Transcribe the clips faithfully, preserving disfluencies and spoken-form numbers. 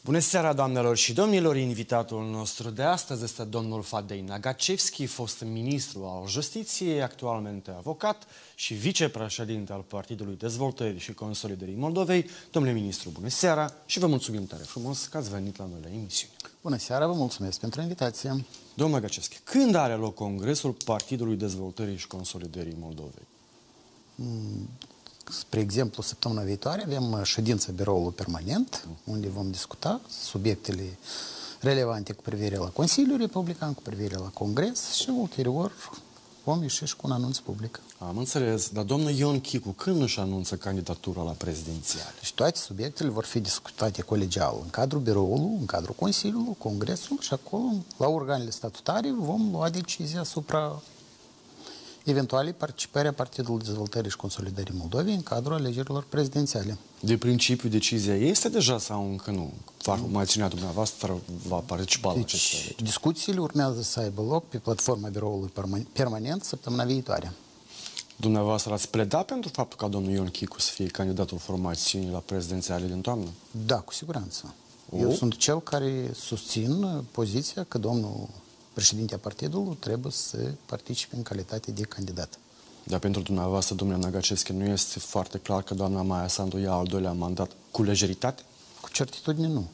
Bună seara, doamnelor și domnilor! Invitatul nostru de astăzi este domnul Fadei Nagacevski, fost ministru al Justiției, actualmente avocat și vicepreședinte al Partidului Dezvoltării și Consolidării Moldovei. Domnule ministru, bună seara și vă mulțumim tare frumos că ați venit la noi la emisiune. Bună seara, vă mulțumesc pentru invitație. Domnul Nagacevski, când are loc Congresul Partidului Dezvoltării și Consolidării Moldovei? Mm. Spre exemplu, săptămâna viitoare avem ședința biroului permanent, unde vom discuta subiectele relevante cu privire la Consiliul Republican, cu privire la Congres și ulterior vom ieși și cu un anunț public. Am înțeles, dar domnul Ion Chicu când își anunță candidatura la prezidențiale? Și toate subiectele vor fi discutate colegial, în cadrul biroului, în cadrul Consiliului, Congresul și acolo, la organele statutare, vom lua decizia asupra eventuale participarea Partidului Dezvoltării și Consolidării Moldovei în cadrul alegerilor prezidențiale. De principiu, decizia este deja sau încă nu? Formațiunea dumneavoastră va participa la aceste alegeri? Discuțiile urmează să aibă loc pe platforma biroului permanent săptămâna viitoare. Dumneavoastră ați pledat pentru faptul ca domnul Ion Chicu să fie candidatul formațiunii la prezidențiale din toamnă? Da, cu siguranță. O? Eu sunt cel care susțin poziția că domnul președintele partidului trebuie să participe în calitate de candidat. Dar pentru dumneavoastră, domnule Nagacevski, nu este foarte clar că doamna Maia Sandu ia al doilea mandat cu lejeritate? Cu certitudine nu.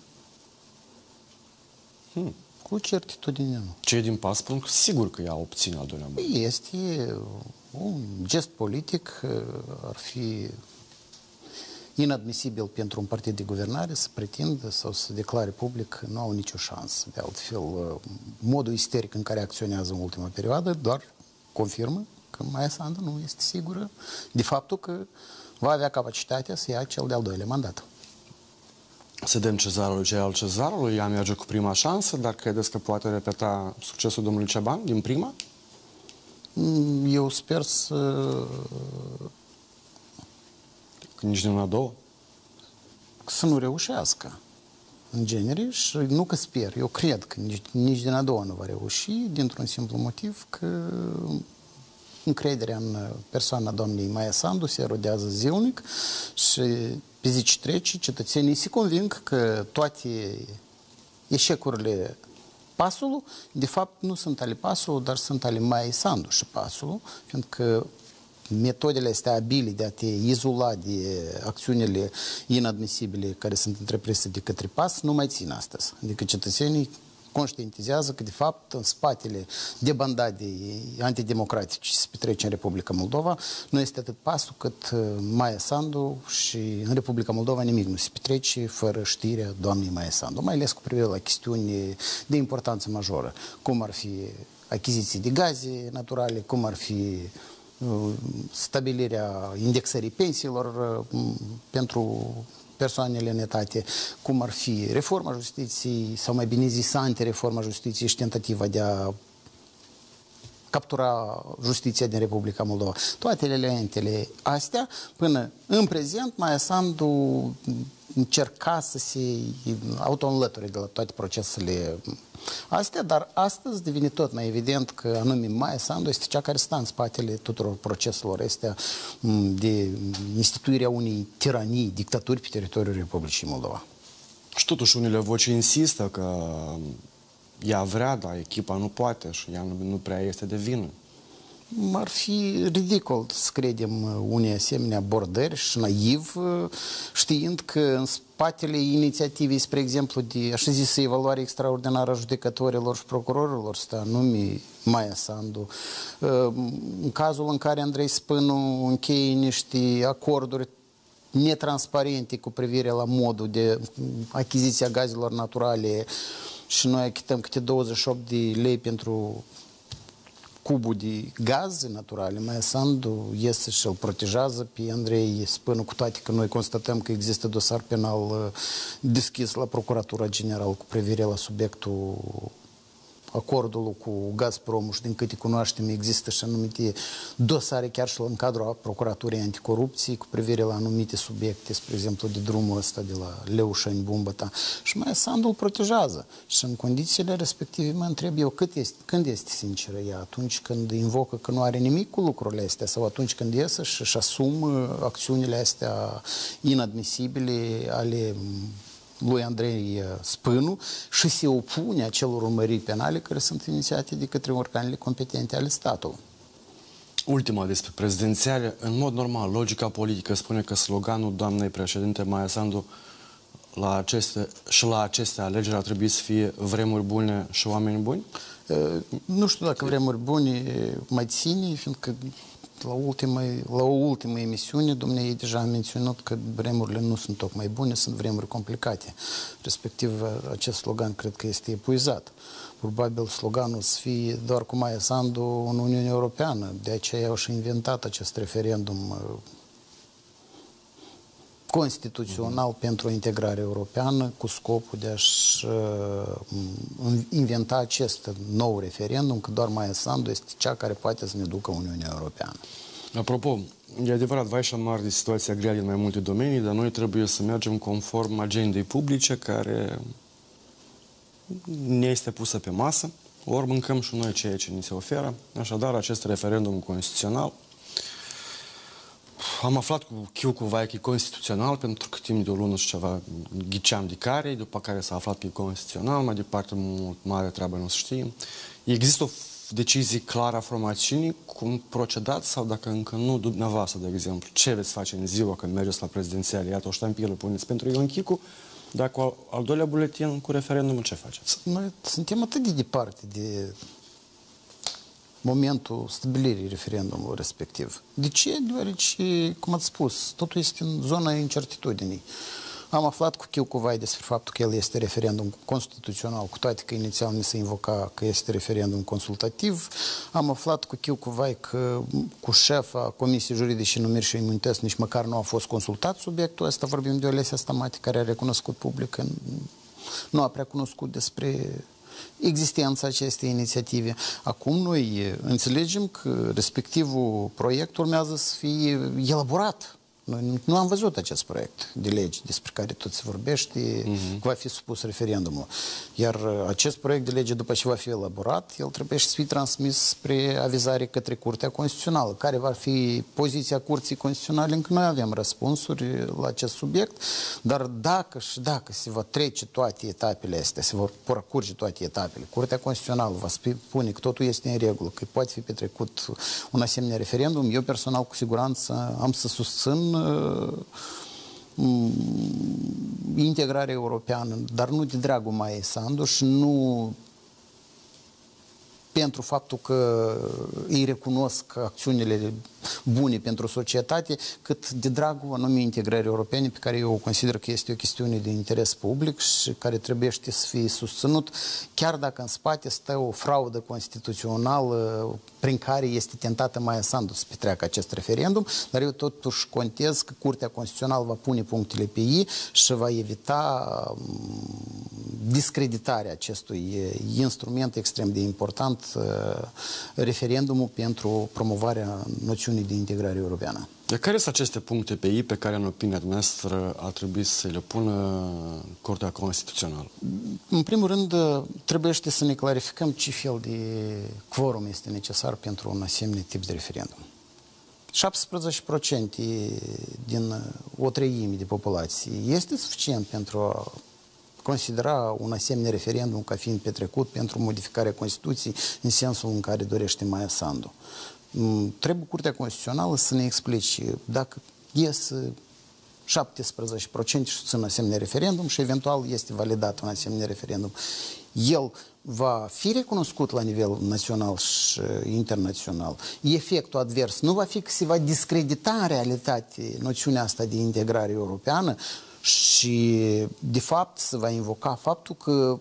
Hmm. Cu certitudine nu. Cei din P A S spun că sigur că ea obține al doilea mandat. Este un gest politic, ar fi inadmisibil pentru un partid de guvernare să pretindă sau să declare public că nu au nicio șansă. De altfel, modul isteric în care acționează în ultima perioadă doar confirmă că Maia Sandu nu este sigură de faptul că va avea capacitatea să ia cel de-al doilea mandat. Să dăm cezarului ce al cezarului, ea merge cu prima șansă, dar credeți că poate repeta succesul domnului Ceban din prima? Eu sper să... Nici din a doua? Să nu reușească, în genere, și nu că sper, eu cred că nici, nici din a doua nu va reuși, dintr-un simplu motiv că încrederea în persoana doamnei Maia Sandu se erodează zilnic și pe zi ce trece cetățenii se conving că toate eșecurile PAS-ului, de fapt, nu sunt ale PAS-ului, dar sunt ale Maiei Sandu și PAS-ului, fiindcă metodele astea abile de a te izola de acțiunile inadmisibile care sunt întreprinse de către P A S nu mai țin astăzi. Adică cetățenii conștientizează că, de fapt, în spatele debandadei antidemocratice se petrece în Republica Moldova, nu este atât P A S-ul cât Maia Sandu și în Republica Moldova nimic nu se petrece fără știrea doamnei Maia Sandu, mai ales cu privire la chestiuni de importanță majoră, cum ar fi achiziții de gaze naturale, cum ar fi stabilirea indexării pensiilor pentru persoanele în etate, cum ar fi reforma justiției, sau mai bine zis, antireforma justiției și tentativa de a captura justiția din Republica Moldova. Toate elementele astea, până în prezent, Maia Sandu încerca să se auto-înlăture de la toate procesele astea, dar astăzi devine tot mai evident că anume Maia Sandu este cea care stă în spatele tuturor proceselor astea de instituirea unei tiranii, dictaturi pe teritoriul Republicii Moldova. Și totuși unele voci insistă că ea vrea, dar echipa nu poate și ea nu, nu prea este de vină. Ar fi ridicol să credem unei asemenea abordări și naiv, știind că în spatele inițiativei, spre exemplu, de așa zisă evaluare extraordinară a judecătorilor și procurorilor, stă anume Maia Sandu. În cazul în care Andrei Spânu încheie niște acorduri netransparente cu privire la modul de achiziție a gazelor naturale și noi achităm câte douăzeci și opt de lei pentru cubul de gaze naturale, Maia Sandu iese și îl protejează pe Andrei Spânu, cu toate că noi constatăm că există dosar penal deschis la Procuratura Generală cu privire la subiectul acordul cu Gazpromul și din câte cunoaștem există și anumite dosare chiar și în cadrul Procuraturii Anticorupție cu privire la anumite subiecte, spre exemplu de drumul ăsta de la Leușeni-Bumbăta. Și Maia Sandu îl protejează. Și în condițiile respective mă întreb eu cât este, când este sinceră ea, atunci când invocă că nu are nimic cu lucrurile astea sau atunci când iese și își asumă acțiunile astea inadmisibile ale lui Andrei Spânu și se opune acelor urmăriri penale care sunt inițiate de către organele competente ale statului. Ultima despre prezidențiale. În mod normal, logica politică spune că sloganul doamnei președinte Maia Sandu la aceste, și la aceste alegeri ar trebui să fie vremuri bune și oameni buni? Nu știu dacă vremuri bune mai ține, fiindcă la, ultima, la o ultimă emisiune, dumneavoastră deja am menționat că vremurile nu sunt tocmai bune, sunt vremuri complicate. Respectiv, acest slogan cred că este epuizat. Probabil sloganul să fie doar cu Maia Sandu în Uniunea Europeană. De aceea au și inventat acest referendum constituțional uh-huh. pentru o integrare europeană cu scopul de a-și uh, inventa acest nou referendum, că doar Maia Sandu este cea care poate să ne ducă Uniunea Europeană. Apropo, e adevărat, vai și mari de situația grea din mai multe domenii, dar noi trebuie să mergem conform agendei publice care ne este pusă pe masă, ori mâncăm și noi ceea ce ni se oferă. Așadar, acest referendum constituțional am aflat cu chiu cu vai că e constituțional, pentru că timp de o lună și ceva ghiceam de care, după care s-a aflat că e constituțional, mai departe mult mare treabă nu se știe. Există o decizie clară a formațiunii cum procedați sau dacă încă nu, dumneavoastră, de exemplu, ce veți face în ziua când mergeți la prezidențiale? Iată, o ștampilă puneți pentru Ion Chicu, dar cu al, al doilea buletin, cu referendumul, ce faceți? Noi suntem atât de departe de momentul stabilirii referendumului respectiv. De ce? Deoarece, cum ați spus, totul este în zona incertitudinii. Am aflat cu chiu cu vai despre faptul că el este referendum constituțional, cu toate că inițial mi se invoca că este referendum consultativ. Am aflat cu chiu cu vai că cu șefa Comisiei Juridice, Numiri și Imunități nici măcar nu a fost consultat subiectul ăsta. Vorbim de Olesia Stamati, care a recunoscut public, nu a prea cunoscut despre existența acestei inițiative. Acum noi înțelegem că respectivul proiect urmează să fie elaborat. Noi nu am văzut acest proiect de lege despre care tot se vorbește, uh-huh. că va fi supus referendumul. Iar acest proiect de lege, după ce va fi elaborat, el trebuie să fie transmis spre avizare către Curtea Constituțională. Care va fi poziția Curții Constituționale? Încă noi avem răspunsuri la acest subiect, dar dacă și dacă se va trece toate etapele astea, se vor parcurge toate etapele, Curtea Constituțională va spune că totul este în regulă, că poate fi petrecut un asemenea referendum, eu personal cu siguranță am să susțin integrarea europeană, dar nu de dragul Maiei Sandu și nu pentru faptul că îi recunosc acțiunile bune pentru societate, cât de dragul anumii integrări europene pe care eu o consider că este o chestiune de interes public și care trebuie să fie susținut, chiar dacă în spate stă o fraudă constituțională prin care este tentată Maia Sandu să petreacă acest referendum, dar eu totuși contez că Curtea Constituțională va pune punctele pe ei și va evita discreditarea acestui instrument extrem de important, referendumul pentru promovarea noțiunii de integrare europeană. De care sunt aceste puncte pe ei pe care, în opinia noastră, ar trebui să le pună Curtea Constituțională? În primul rând, trebuie să ne clarificăm ce fel de quorum este necesar pentru un asemenea tip de referendum. șaptesprezece la sută din o treime de populație este suficient pentru a considera un asemenea referendum ca fiind petrecut pentru modificarea Constituției în sensul în care dorește Maia Sandu. Trebuie Curtea Constituțională să ne explice dacă ies șaptesprezece la sută și susțin asemenea referendum și eventual este validat un asemenea referendum. El va fi recunoscut la nivel național și internațional. Efectul advers nu va fi că se va discredita în realitate noțiunea asta de integrare europeană și, de fapt, se va invoca faptul că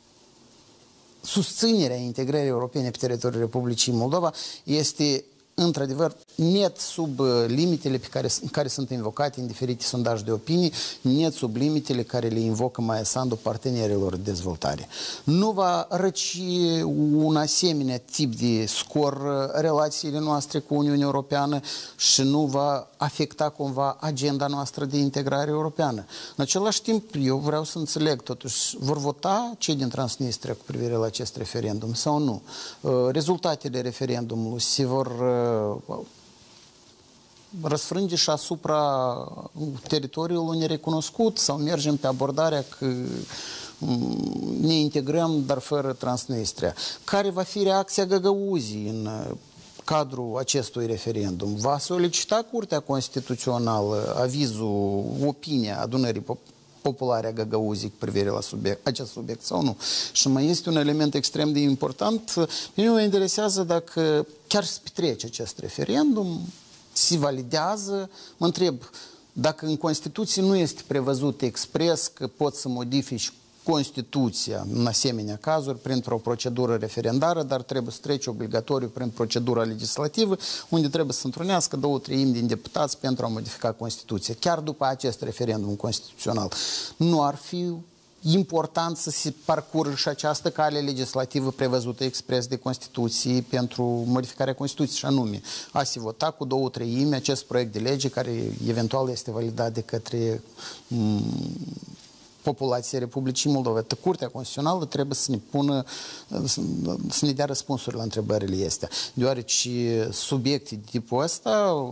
susținerea integrării europene pe teritoriul Republicii Moldova este, într-adevăr, net sub limitele pe care, care sunt invocate în diferite sondaje de opinii, net sub limitele care le invocă Maia Sandu partenerilor de dezvoltare. Nu va răci un asemenea tip de scor relațiile noastre cu Uniunea Europeană și nu va afecta cumva agenda noastră de integrare europeană. În același timp, eu vreau să înțeleg, totuși, vor vota cei din Transnistria cu privire la acest referendum sau nu? Rezultatele referendumului se vor răsfrânge și asupra teritoriului nerecunoscut sau mergem pe abordarea că ne integrăm, dar fără Transnistria. Care va fi reacția Găgăuzii în cadrul acestui referendum? Va solicita Curtea Constituțională avizul, opinia adunării populare a Găgăuzii cu privire la subiect, acest subiect sau nu? Și mai este un element extrem de important. Mine mă interesează dacă chiar se petrece acest referendum, se validează. Mă întreb, dacă în Constituție nu este prevăzut expres că poți să modifici Constituția în asemenea cazuri printr-o procedură referendară, dar trebuie să treci obligatoriu prin procedura legislativă, unde trebuie să întrunească două treimi din deputați pentru a modifica Constituția. Chiar după acest referendum constituțional, nu ar fi important să se parcurgă și această cale legislativă prevăzută expres de Constituție pentru modificarea Constituției, și anume a se vota cu două treimi acest proiect de lege care eventual este validat de către populația Republicii Moldova. Curtea Constituțională trebuie să ne pună, să ne dea răspunsuri la întrebările astea, deoarece subiecte de tipul ăsta,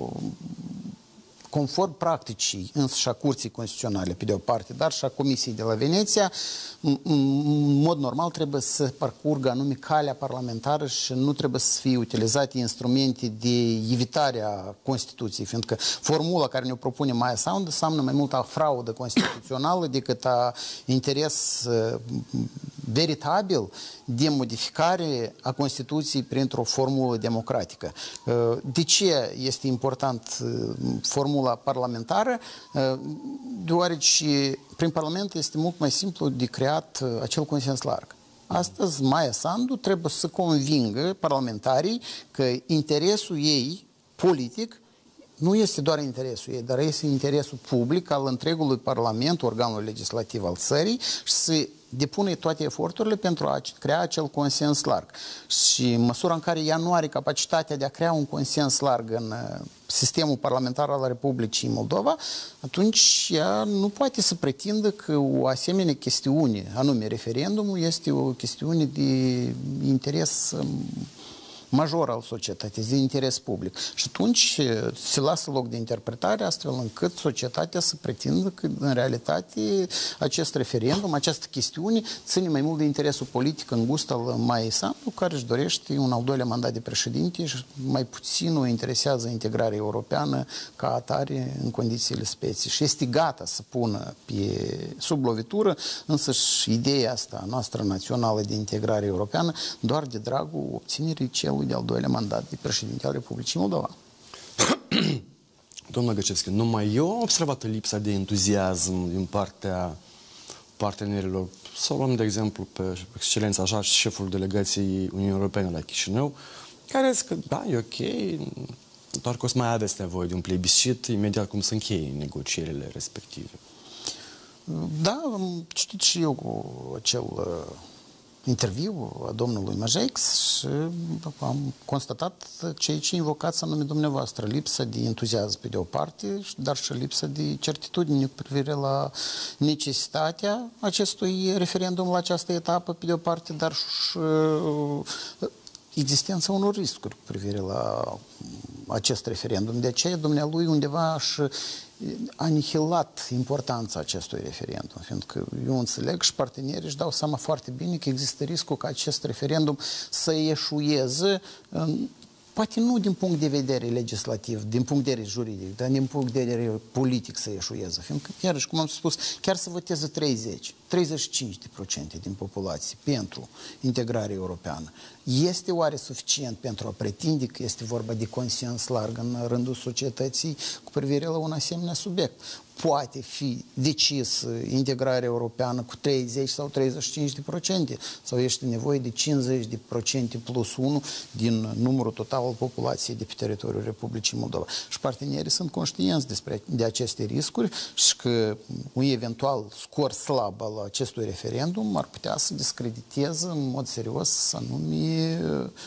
conform practicii însăși a Curții Constituționale, pe de o parte, dar și a Comisiei de la Veneția, în mod normal trebuie să parcurgă anume calea parlamentară și nu trebuie să fie utilizate instrumente de evitare a Constituției, fiindcă formula care ne-o propune Maia Sandu înseamnă mai mult a fraudă constituțională decât a interes veritabil de modificare a Constituției printr-o formulă democratică. De ce este important formula parlamentară? Deoarece prin Parlament este mult mai simplu de creat acel consens larg. Astăzi, Maia Sandu trebuie să convingă parlamentarii că interesul ei politic nu este doar interesul ei, dar este interesul public al întregului Parlament, organul legislativ al țării, și să depune toate eforturile pentru a crea acel consens larg. Și în măsura în care ea nu are capacitatea de a crea un consens larg în sistemul parlamentar al Republicii Moldova, atunci ea nu poate să pretindă că o asemenea chestiune, anume referendumul, este o chestiune de interes major al societății, de interes public. Și atunci se lasă loc de interpretare astfel încât societatea să pretindă că în realitate acest referendum, această chestiune ține mai mult de interesul politic îngust al Maiei Sandu, care își dorește un al doilea mandat de președinte și mai puțin o interesează integrarea europeană ca atare în condițiile speții. Și este gata să pună pe sub lovitură însă și ideea asta noastră națională de integrare europeană doar de dragul obținerii celui de-al doilea mandat de președinte al Republicii Moldova. Domnul Găcevski, numai eu am observat lipsa de entuziasm din partea partenerilor. Să luăm, de exemplu, pe excelența așa, șeful delegației Uniunii Europene la Chișinău, care zice că, da, e ok, doar că o să mai aveți nevoie de un plebiscit imediat cum se încheie negocierile respective. Da, am citit și eu cu acel interviu a domnului Majex și am constatat ceea ce invocați anume dumneavoastră, lipsa de entuziasm pe de o parte, dar și lipsa de certitudine cu privire la necesitatea acestui referendum la această etapă pe de o parte, dar și existența unor riscuri cu privire la acest referendum. De aceea, dumnealui undeva și anihilat importanța acestui referendum, fiindcă eu înțeleg și partenerii își dau seama foarte bine că există riscul ca acest referendum să eșueze, poate nu din punct de vedere legislativ, din punct de vedere juridic, dar din punct de vedere politic să eșueze, fiindcă, iarăși, cum am spus, chiar să voteze treizeci, treizeci și cinci de procente din populație pentru integrarea europeană. Este oare suficient pentru a pretinde că este vorba de consens larg în rândul societății cu privire la un asemenea subiect? Poate fi decis integrarea europeană cu treizeci sau treizeci și cinci de procente sau este nevoie de cincizeci de procente plus unu din numărul total al populației de pe teritoriul Republicii Moldova. Și partenerii sunt conștienți despre, de aceste riscuri și că un eventual scor slab al acestui referendum ar putea să discrediteze în mod serios anume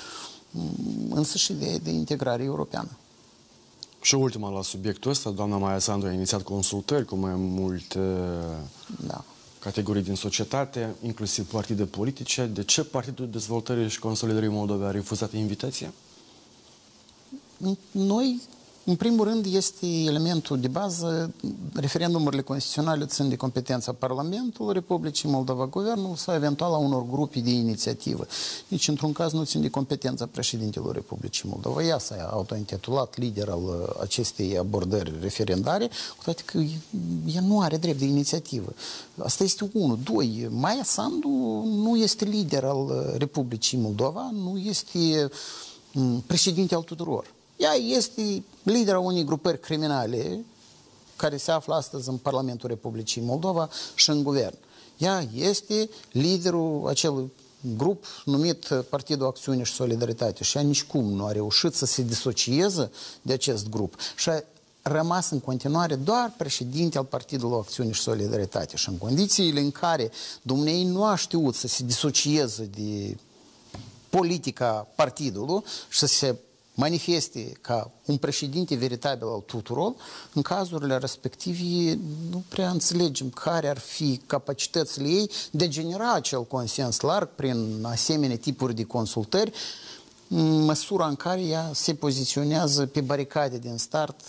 însăși ideea de integrare europeană. Și ultima la subiectul ăsta, doamna Maia Sandu a inițiat consultări cu mai multe da. categorii din societate, inclusiv partide politice. De ce Partidul Dezvoltării și Consolidării Moldovei a refuzat invitația? Noi În primul rând, este elementul de bază, referendumurile constituționale țin de competența Parlamentului Republicii Moldova, Guvernul sau eventual a unor grupe de inițiativă. Nici într-un caz nu țin de competența președintelui Republicii Moldova. Ea s-a autointitulat lider al acestei abordări referendare, cu toate că ea nu are drept de inițiativă. Asta este unul. Doi, Maia Sandu nu este lider al Republicii Moldova, nu este președinte al tuturor. Ea este lidera unei grupări criminale care se află astăzi în Parlamentul Republicii Moldova și în guvern. Ea este liderul acelui grup numit Partidul Acțiune și Solidaritate și ea nicicum nu a reușit să se disocieze de acest grup și a rămas în continuare doar președinte al Partidului Acțiune și Solidaritate și în condițiile în care dumnei nu a știut să se disocieze de politica partidului și să se manifeste ca un președinte veritabil al tuturor, în cazurile respective nu prea înțelegem care ar fi capacitățile ei de a genera acel consens larg prin asemenea tipuri de consultări, în măsura în care ea se poziționează pe baricade din start,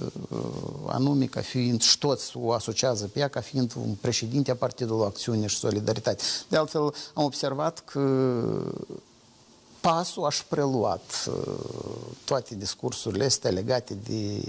anume ca fiind, și toți o asociază pe ea ca fiind un președinte a Partidului Acțiune și Solidaritate. De altfel, am observat că PAS-ul a preluat toate discursurile astea legate de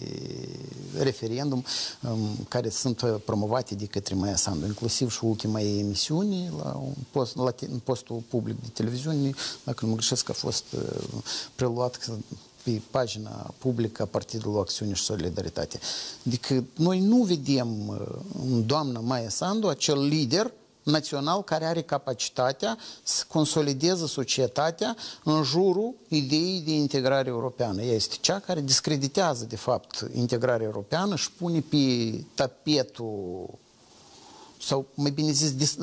referendum care sunt promovate de către Maia Sandu, inclusiv și ultima ei emisiune la un post, la un postul public de televiziune, dacă nu mă greșesc, a fost preluat pe pagina publică a Partidului Acțiune și Solidaritate. Adică noi nu vedem în doamna Maia Sandu acel lider național care are capacitatea să consolideze societatea în jurul ideii de integrare europeană. Ea este cea care discreditează, de fapt, integrarea europeană și pune pe tapetul, sau mai bine zis,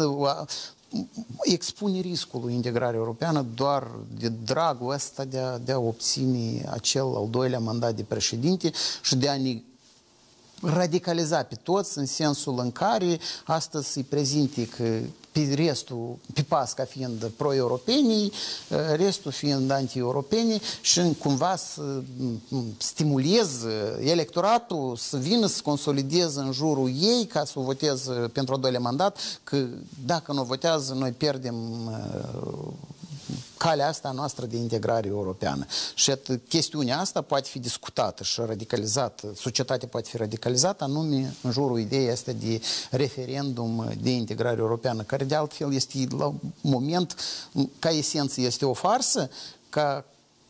expune riscul integrării europeană doar de dragul ăsta de a, de a obține acel al doilea mandat de președinte și de a ne radicaliza pe toți în sensul în care astăzi îi prezinte că pe restul, pe PAS ca fiind pro-europenii, restul fiind anti-europeni și cumva să stimuleze electoratul să vină să consolideze în jurul ei ca să o voteze pentru al doilea mandat, că dacă nu votează noi pierdem calea asta noastră de integrare europeană. Și chestiunea asta poate fi discutată și radicalizată, societatea poate fi radicalizată anume în jurul ideii astea de referendum de integrare europeană, care de altfel este la moment, ca esență este o farsă, ca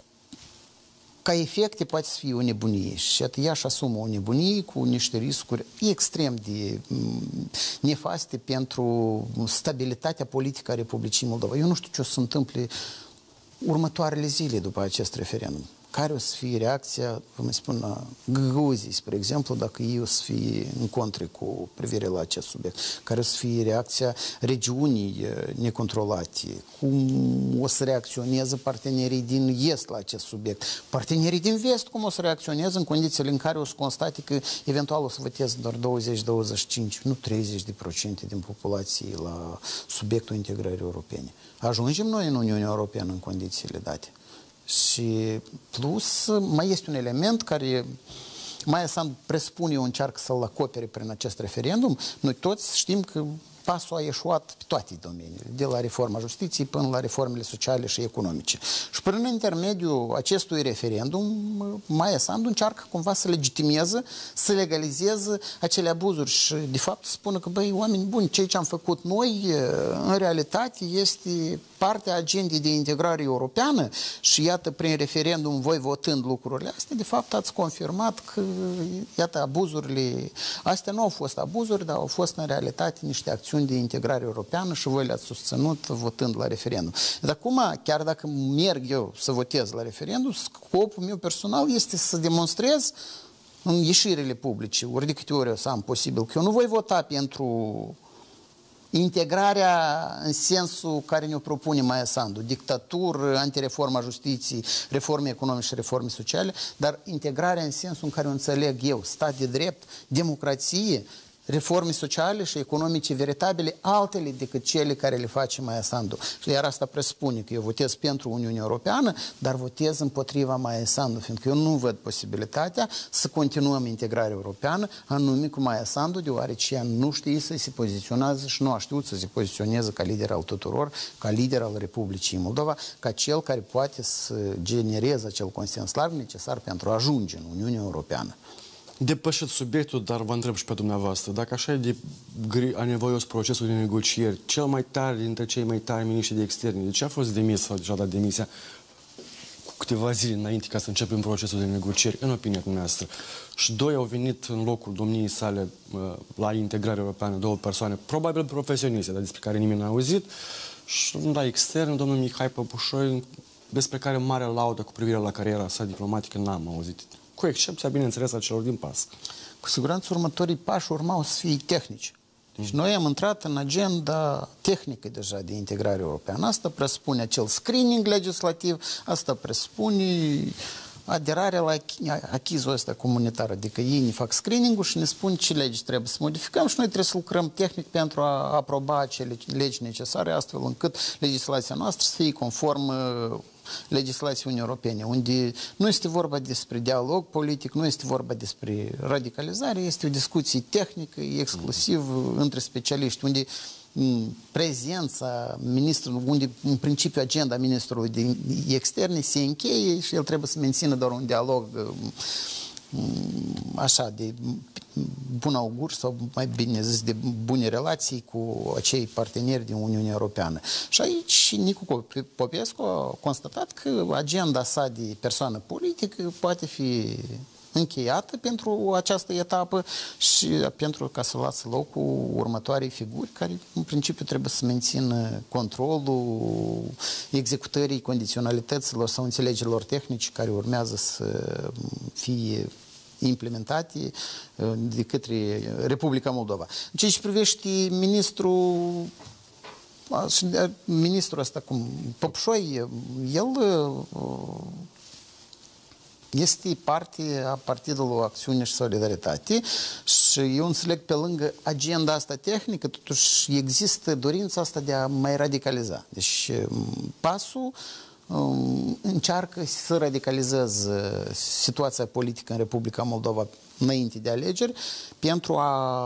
ca efecte poate să fie o nebunie și ea își asumă o nebunie cu niște riscuri extrem de nefaste pentru stabilitatea politică a Republicii Moldova. Eu nu știu ce o să se întâmple următoarele zile după acest referendum. Care o să fie reacția, cum spun, a Găgăuzii, spre exemplu, dacă ei o să fie în contre cu privire la acest subiect? Care o să fie reacția regiunii necontrolate? Cum o să reacționeze partenerii din Est la acest subiect? Partenerii din Vest cum o să reacționeze în condițiile în care o să constate că eventual o să voteze doar douăzeci douăzeci și cinci, nu treizeci de procente din populație la subiectul integrării europene? Ajungem noi în Uniunea Europeană în condițiile date? Și plus, mai este un element care Maia Sandu presupune o încearcă să-l acopere prin acest referendum. Noi toți știm că PAS-ul a ieșuat pe toate domeniile, de la reforma justiției până la reformele sociale și economice. Și prin intermediul acestui referendum, Maia Sandu încearcă cumva să legitimeze, să legalizeze acele abuzuri și, de fapt, să spună că, băi, oameni buni, ceea ce am făcut noi, în realitate, este partea agendei de integrare europeană și, iată, prin referendum, voi votând lucrurile astea, de fapt, ați confirmat că, iată, abuzurile astea nu au fost abuzuri, dar au fost, în realitate, niște acțiuni de integrare europeană și voi le-ați susținut votând la referendum. Dar acum, chiar dacă merg eu să votez la referendum, scopul meu personal este să demonstrez în ieșirile publice, ori de câte ori o să am posibil, că eu nu voi vota pentru integrarea în sensul care ne-o propune Maia Sandu, dictatură, antireforma justiției, reforme economice și reforme sociale, dar integrarea în sensul în care o înțeleg eu, stat de drept, democrație, reforme sociale și economice veritabile, altele decât cele care le face Maia Sandu. Și iar asta presupune că eu votez pentru Uniunea Europeană, dar votez împotriva Maia Sandu, fiindcă eu nu văd posibilitatea să continuăm integrarea europeană, anume cu Maia Sandu, deoarece ea nu știe să se poziționează și nu a știut să se poziționeze ca lider al tuturor, ca lider al Republicii Moldova, ca cel care poate să genereze acel consens larg necesar pentru a ajunge în Uniunea Europeană. Depășit subiectul, dar vă întreb și pe dumneavoastră, dacă așa e de anevoios procesul de negocieri, cel mai tare dintre cei mai tari miniștri de externe, de ce a fost demis sau deja dat demisia cu câteva zile înainte ca să începem procesul de negocieri, în opinia dumneavoastră? Și doi au venit în locul domniei sale la integrarea europeană, două persoane, probabil profesioniste, dar despre care nimeni n-a auzit, și la extern, domnul Mihai Păpușoi, despre care mare laudă cu privire la cariera sa diplomatică n-am auzit. Cu excepția, bineînțeles, a celor din pas. Cu siguranță următorii pași urmau să fie tehnici. Deci mm. noi am intrat în agenda tehnică deja de integrare europeană. Asta presupune acel screening legislativ, asta presupune aderarea la achizul ăsta comunitar. Adică ei ne fac screening-ul și ne spun ce legi trebuie să modificăm și noi trebuie să lucrăm tehnic pentru a aproba acele legi necesare, astfel încât legislația noastră să fie conform legislației Uniunii Europene, unde nu este vorba despre dialog politic, nu este vorba despre radicalizare, este o discuție tehnică, exclusiv între specialiști, unde prezența ministrului, unde în principiu agenda ministrului de externe se încheie și el trebuie să mențină doar un dialog așa de bun augur sau mai bine zis de bune relații cu acei parteneri din Uniunea Europeană. Și aici Nicu Popescu a constatat că agenda sa de persoană politică poate fi încheiată pentru această etapă și pentru ca să lasă locul următoarei figuri care în principiu trebuie să mențină controlul executării condiționalităților sau înțelegerilor tehnice care urmează să fie implementate de către Republica Moldova. În ceea ce privește ministrul ministrul ăsta, cum, Păpușoi, el este parte a Partidului Acțiune și Solidaritate și eu înțeleg pe lângă agenda asta tehnică, totuși există dorința asta de a mai radicaliza. Deci pasul încearcă să radicalizeze situația politică în Republica Moldova înainte de alegeri pentru a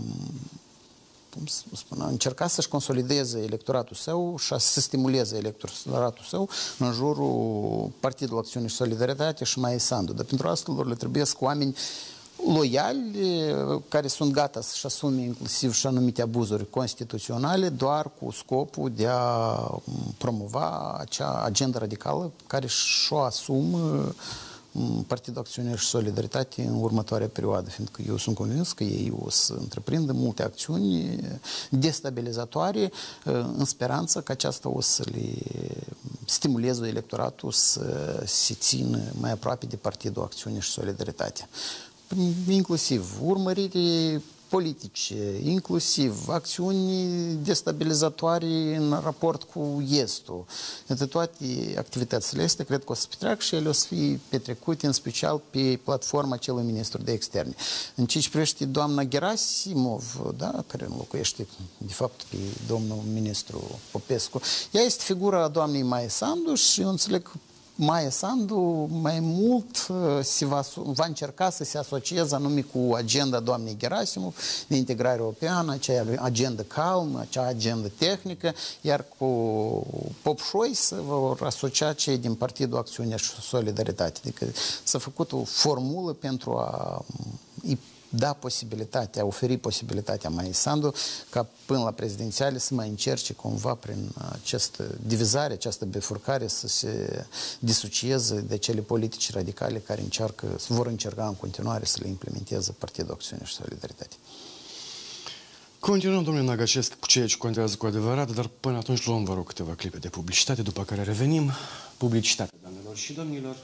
cum să spun, a încerca să-și consolideze electoratul său și a să stimuleze electoratul său în jurul Partidului Acțiune și Solidaritate și Maia Sandu. Dar pentru asta lor le trebuie să oameni loiali care sunt gata să-și asume inclusiv și anumite abuzuri constituționale doar cu scopul de a promova acea agenda radicală care și-o asumă Partidul Acțiune și Solidaritate în următoarea perioadă, fiindcă eu sunt convins că ei o să întreprindă multe acțiuni destabilizatoare în speranță că aceasta o să le stimuleze electoratul să se țină mai aproape de Partidul Acțiune și Solidaritate. Inclusiv urmărire politice, inclusiv acțiuni destabilizatoare în raport cu Estul. De toate activitățile astea, cred că o să se petreacă și ele o să fie petrecute în special pe platforma celui ministru de externe. În ceea ce privește doamna Gerasimov, da, care înlocuiește de fapt pe domnul ministru Popescu, ea este figura doamnei Maia Sandu și eu înțeleg Maia Sandu mai mult se va, va încerca să se asocieze anume cu agenda doamnei Gerasimov de integrare europeană, acea agenda calmă, acea agenda tehnică, iar cu Păpușoi se vor asocia cei din Partidul Acțiune și Solidaritate. Adică s-a făcut o formulă pentru a da posibilitatea, a oferi posibilitatea Maia Sandu ca până la prezidențiale să mai încerce cumva prin această divizare, această bifurcare să se disocieze de cele politici radicale care încearcă, vor încerca în continuare să le implementeze Partidul Acțiune și Solidaritate. Continuăm, domnule Nagacevski, cu ceea ce contează cu adevărat, dar până atunci luăm, vă rog, câteva clipe de publicitate, după care revenim. Publicitate, doamnelor și domnilor.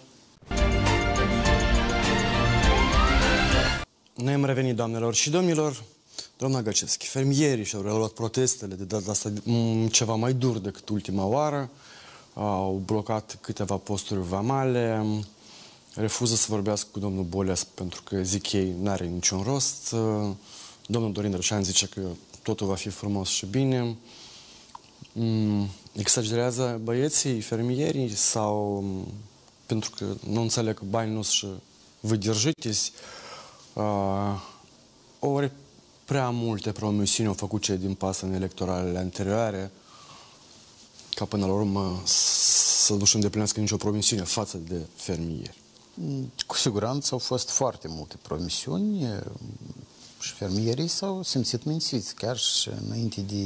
Noi am revenit, doamnelor și domnilor. Domnul Nagacevski, fermierii și-au reluat protestele de data asta ceva mai dur decât ultima oară. Au blocat câteva posturi vamale, refuză să vorbească cu domnul Boleas pentru că, zic ei, n-are niciun rost. Domnul Dorin Rășan zice că totul va fi frumos și bine. Exagerează băieții, fermierii sau pentru că nu înțeleg că banii nu și vă держитесь, ori prea multe promisiuni au făcut cei din pasă în electoralele anterioare ca până la urmă să nu-și îndeplinească nicio promisiune față de fermieri. Cu siguranță au fost foarte multe promisiuni și fermierii s-au simțit mințiți, chiar și înainte de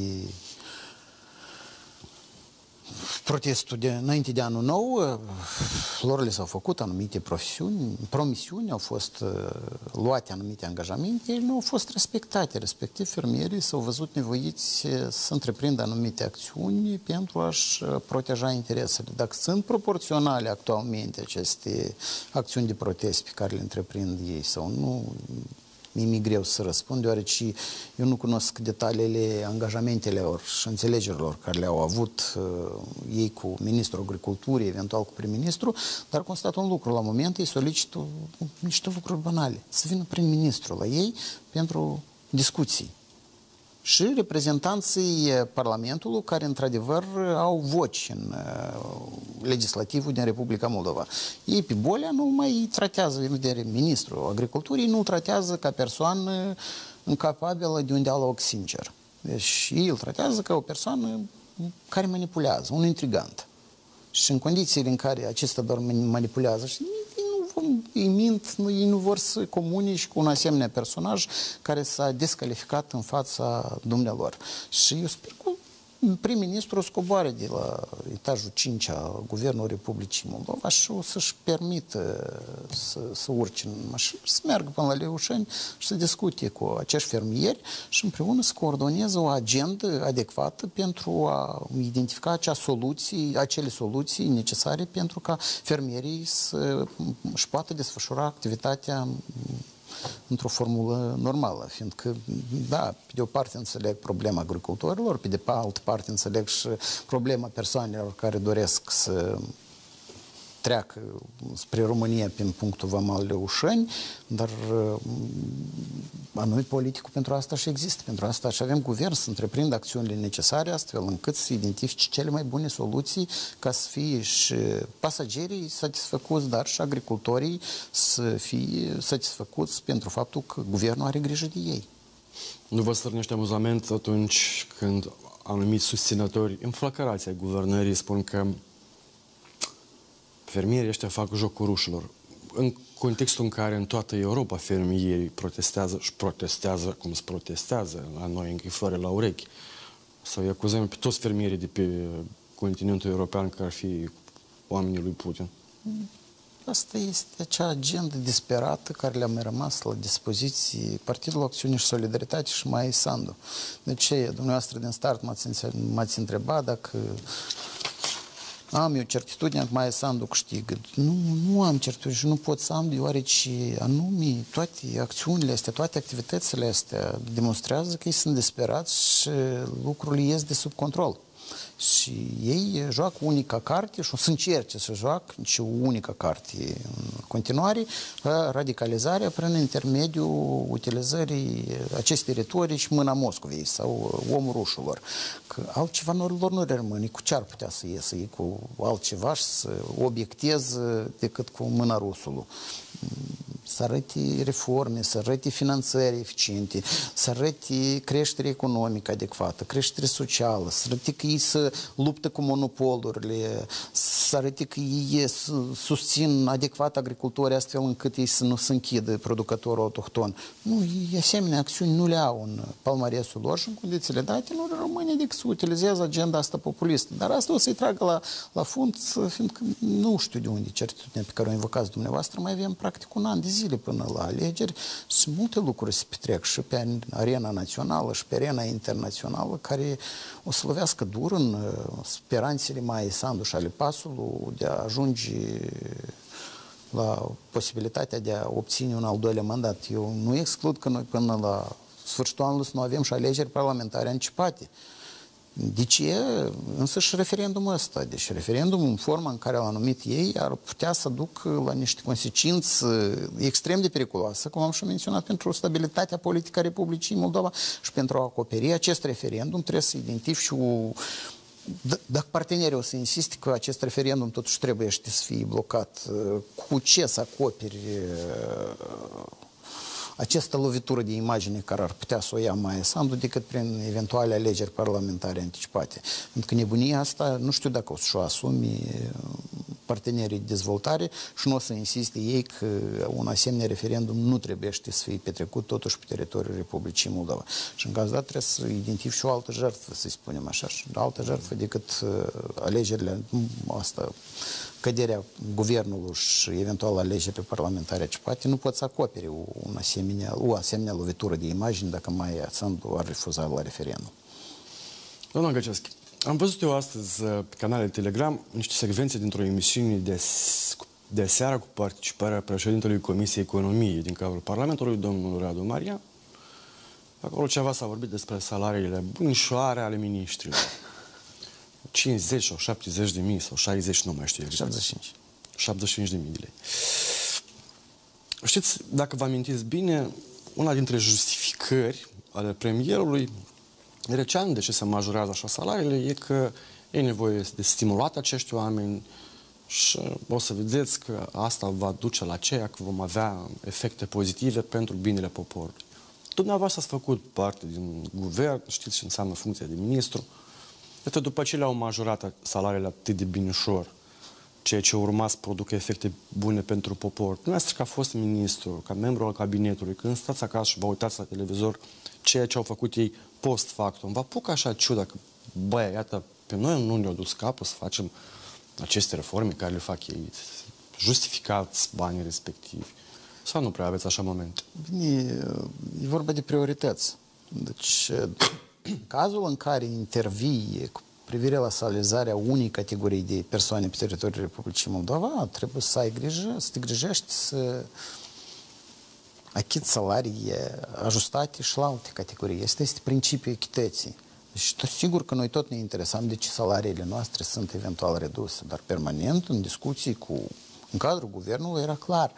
protestul de, înainte de anul nou, lor le s-au făcut anumite profesiuni, promisiuni, au fost uh, luate anumite angajamente, ele nu au fost respectate, respectiv fermierii s-au văzut nevoiți să întreprindă anumite acțiuni pentru a-și proteja interesele. Dacă sunt proporționale actualmente aceste acțiuni de protest pe care le întreprind ei sau nu, mi-e greu să răspund, deoarece eu nu cunosc detaliile angajamentelor și înțelegerilor care le-au avut uh, ei cu ministrul agriculturii, eventual cu prim-ministru, dar constat un lucru. La moment ei solicită niște lucruri banale. Să vină prim-ministrul la ei pentru discuții. Și reprezentanții Parlamentului care, într-adevăr, au voci în uh, legislativul din Republica Moldova. Ei, pe Bolea, nu mai tratează, în vedere ministrul agriculturii, nu tratează ca persoană incapabilă de un dialog sincer. Deci ei îl tratează ca o persoană care manipulează, un intrigant. Și în condițiile în care acesta doar manipulează și îi mint, nu, ei nu vor să comunici cu un asemenea personaj care s-a descalificat în fața dumnealor. Și eu sper că prim-ministru o scoboare de la etajul cinci a Guvernului Republicii Moldova și o să-și permită să, să urce în mașină și să meargă până la Leușeni și să discute cu acești fermieri și împreună să coordoneze o agendă adecvată pentru a identifica acea soluții, acele soluții necesare pentru ca fermierii să își poată desfășura activitatea într-o formulă normală, fiindcă, da, pe de o parte înțeleg problema agricultorilor, pe de altă parte înțeleg și problema persoanelor care doresc să treacă spre România prin punctul vamal Leușeni, dar a noi politicul pentru asta și există, pentru asta și avem guvern să întreprindă acțiunile necesare astfel încât să identifice cele mai bune soluții ca să fie și pasagerii satisfăcuți, dar și agricultorii să fie satisfăcuți pentru faptul că guvernul are grijă de ei. Nu vă stârnește amuzament atunci când anumiți susținători înflăcărați ai guvernării spun că fermierii ăștia fac jocul rușilor. În contextul în care în toată Europa fermierii protestează și protestează cum se protestează, la noi încă e floare la urechi, sau îi acuzăm pe toți fermierii de pe continentul european că ar fi oamenii lui Putin. Asta este acea agendă disperată care le-a mai rămas la dispoziție Partidul Acțiune și Solidaritate și Maia Sandu. De ce, dumneavoastră, din start m-ați întrebat dacă am eu certitudinea că Maia Sandu câștigă. Nu, nu am certitudine și nu pot să am, deoarece anume toate acțiunile astea, toate activitățile astea demonstrează că ei sunt disperați și lucrurile ies de sub control. Și ei joacă unica carte și o să încerce să joacă și unica carte în continuare, radicalizarea prin intermediul utilizării acestei retorici mâna Moscovei sau omul rușilor. Că altceva lor nu rămâne, cu ce ar putea să iesă ei cu altceva și să obiecteze decât cu mâna rusului. Să arăte reforme, să arăte finanțări eficiente, să arăte creștere economică adecvată, creștere socială, să arăte că ei să luptă cu monopolurile, să arăte că ei susțin adecvat agricultorii astfel încât ei să nu se închidă producătorul autohton. Nu, ei asemenea acțiuni nu le au în palmaresul lor și în condițiile date nu rămâne decât să utilizează agenda asta populistă. Dar asta o să-i tragă la, la fund, fiindcă nu știu de unde certitudinea pe care o invocați dumneavoastră, mai avem practic un an de zile până la alegeri și multe lucruri se petrec și pe arena națională și pe arena internațională care o să lovească dur în speranțele Maiei Sandu și ale pasului de a ajunge la posibilitatea de a obține un al doilea mandat. Eu nu exclud că noi până la sfârșitul anului să nu avem și alegeri parlamentare anticipate. De ce? Însă și referendumul ăsta. Deci referendumul în forma în care l-a numit ei ar putea să ducă la niște consecințe extrem de periculoase, cum am și menționat, pentru stabilitatea politică a Republicii Moldova și pentru a acoperi acest referendum trebuie să identifici o... Dacă partenerii o să insiste că acest referendum totuși trebuie să fie blocat, cu ce să acoperi această lovitură de imagine care ar putea să o ia mai Sandu decât prin eventuale alegeri parlamentare anticipate. Pentru că nebunia asta, nu știu dacă o să-și o asumi partenerii de dezvoltare și nu o să insiste ei că un asemenea referendum nu trebuie să fie petrecut totuși pe teritoriul Republicii Moldova. Și în cazul dat trebuie să identifici o altă jertfă, să spunem așa, și o altă jertfă decât alegerile asta, căderea guvernului și eventual alegerile parlamentare anticipate, nu pot să acopere un asemenea, o asemenea lovitură de imagini dacă mai Sandu ar refuza la referendum. Doamna Gacevski, am văzut eu astăzi pe canalele Telegram niște secvențe dintr-o emisiune de, de seară cu participarea președintelui Comisiei Economiei din cadrul Parlamentului, domnul Radu Marian. Acolo ceva s-a vorbit despre salariile bunișoare ale miniștrilor. cincizeci sau șaptezeci de mii sau șaizeci, nu mai știu exact. șaptezeci și cinci. șaptezeci și cinci de mii de lei. Știți, dacă vă amintiți bine, una dintre justificări ale premierului recent de ce se majorează așa salariile e că e nevoie de stimulat acești oameni și o să vedeți că asta va duce la ceea că vom avea efecte pozitive pentru binele poporului. Dumneavoastră ați făcut parte din guvern, știți ce înseamnă funcția de ministru. Iată, după ce le-au majorat salariile atât de binișor, ceea ce urma să producă efecte bune pentru popor. Dumneavoastră că a fost ministru, ca membru al cabinetului, când stați acasă și vă uitați la televizor ceea ce au făcut ei post factum, vă apucă așa ciuda că, băi, iată, pe noi nu ne-au dus capul să facem aceste reforme care le fac ei, justificați banii respectivi. Sau nu prea aveți așa momente? Bine, e vorba de priorități. Deci, cazul în care intervii cu privire la salarizarea unei categorii de persoane pe teritoriul Republicii Moldova, trebuie să ai grijă, să te grijești să achiți salarii ajustate și la alte categorii. Este, este principiul echității. Deci, sigur că noi tot ne interesăm de ce salariile noastre sunt eventual reduse, dar permanent, în discuții cu, în cadrul guvernului, era clar.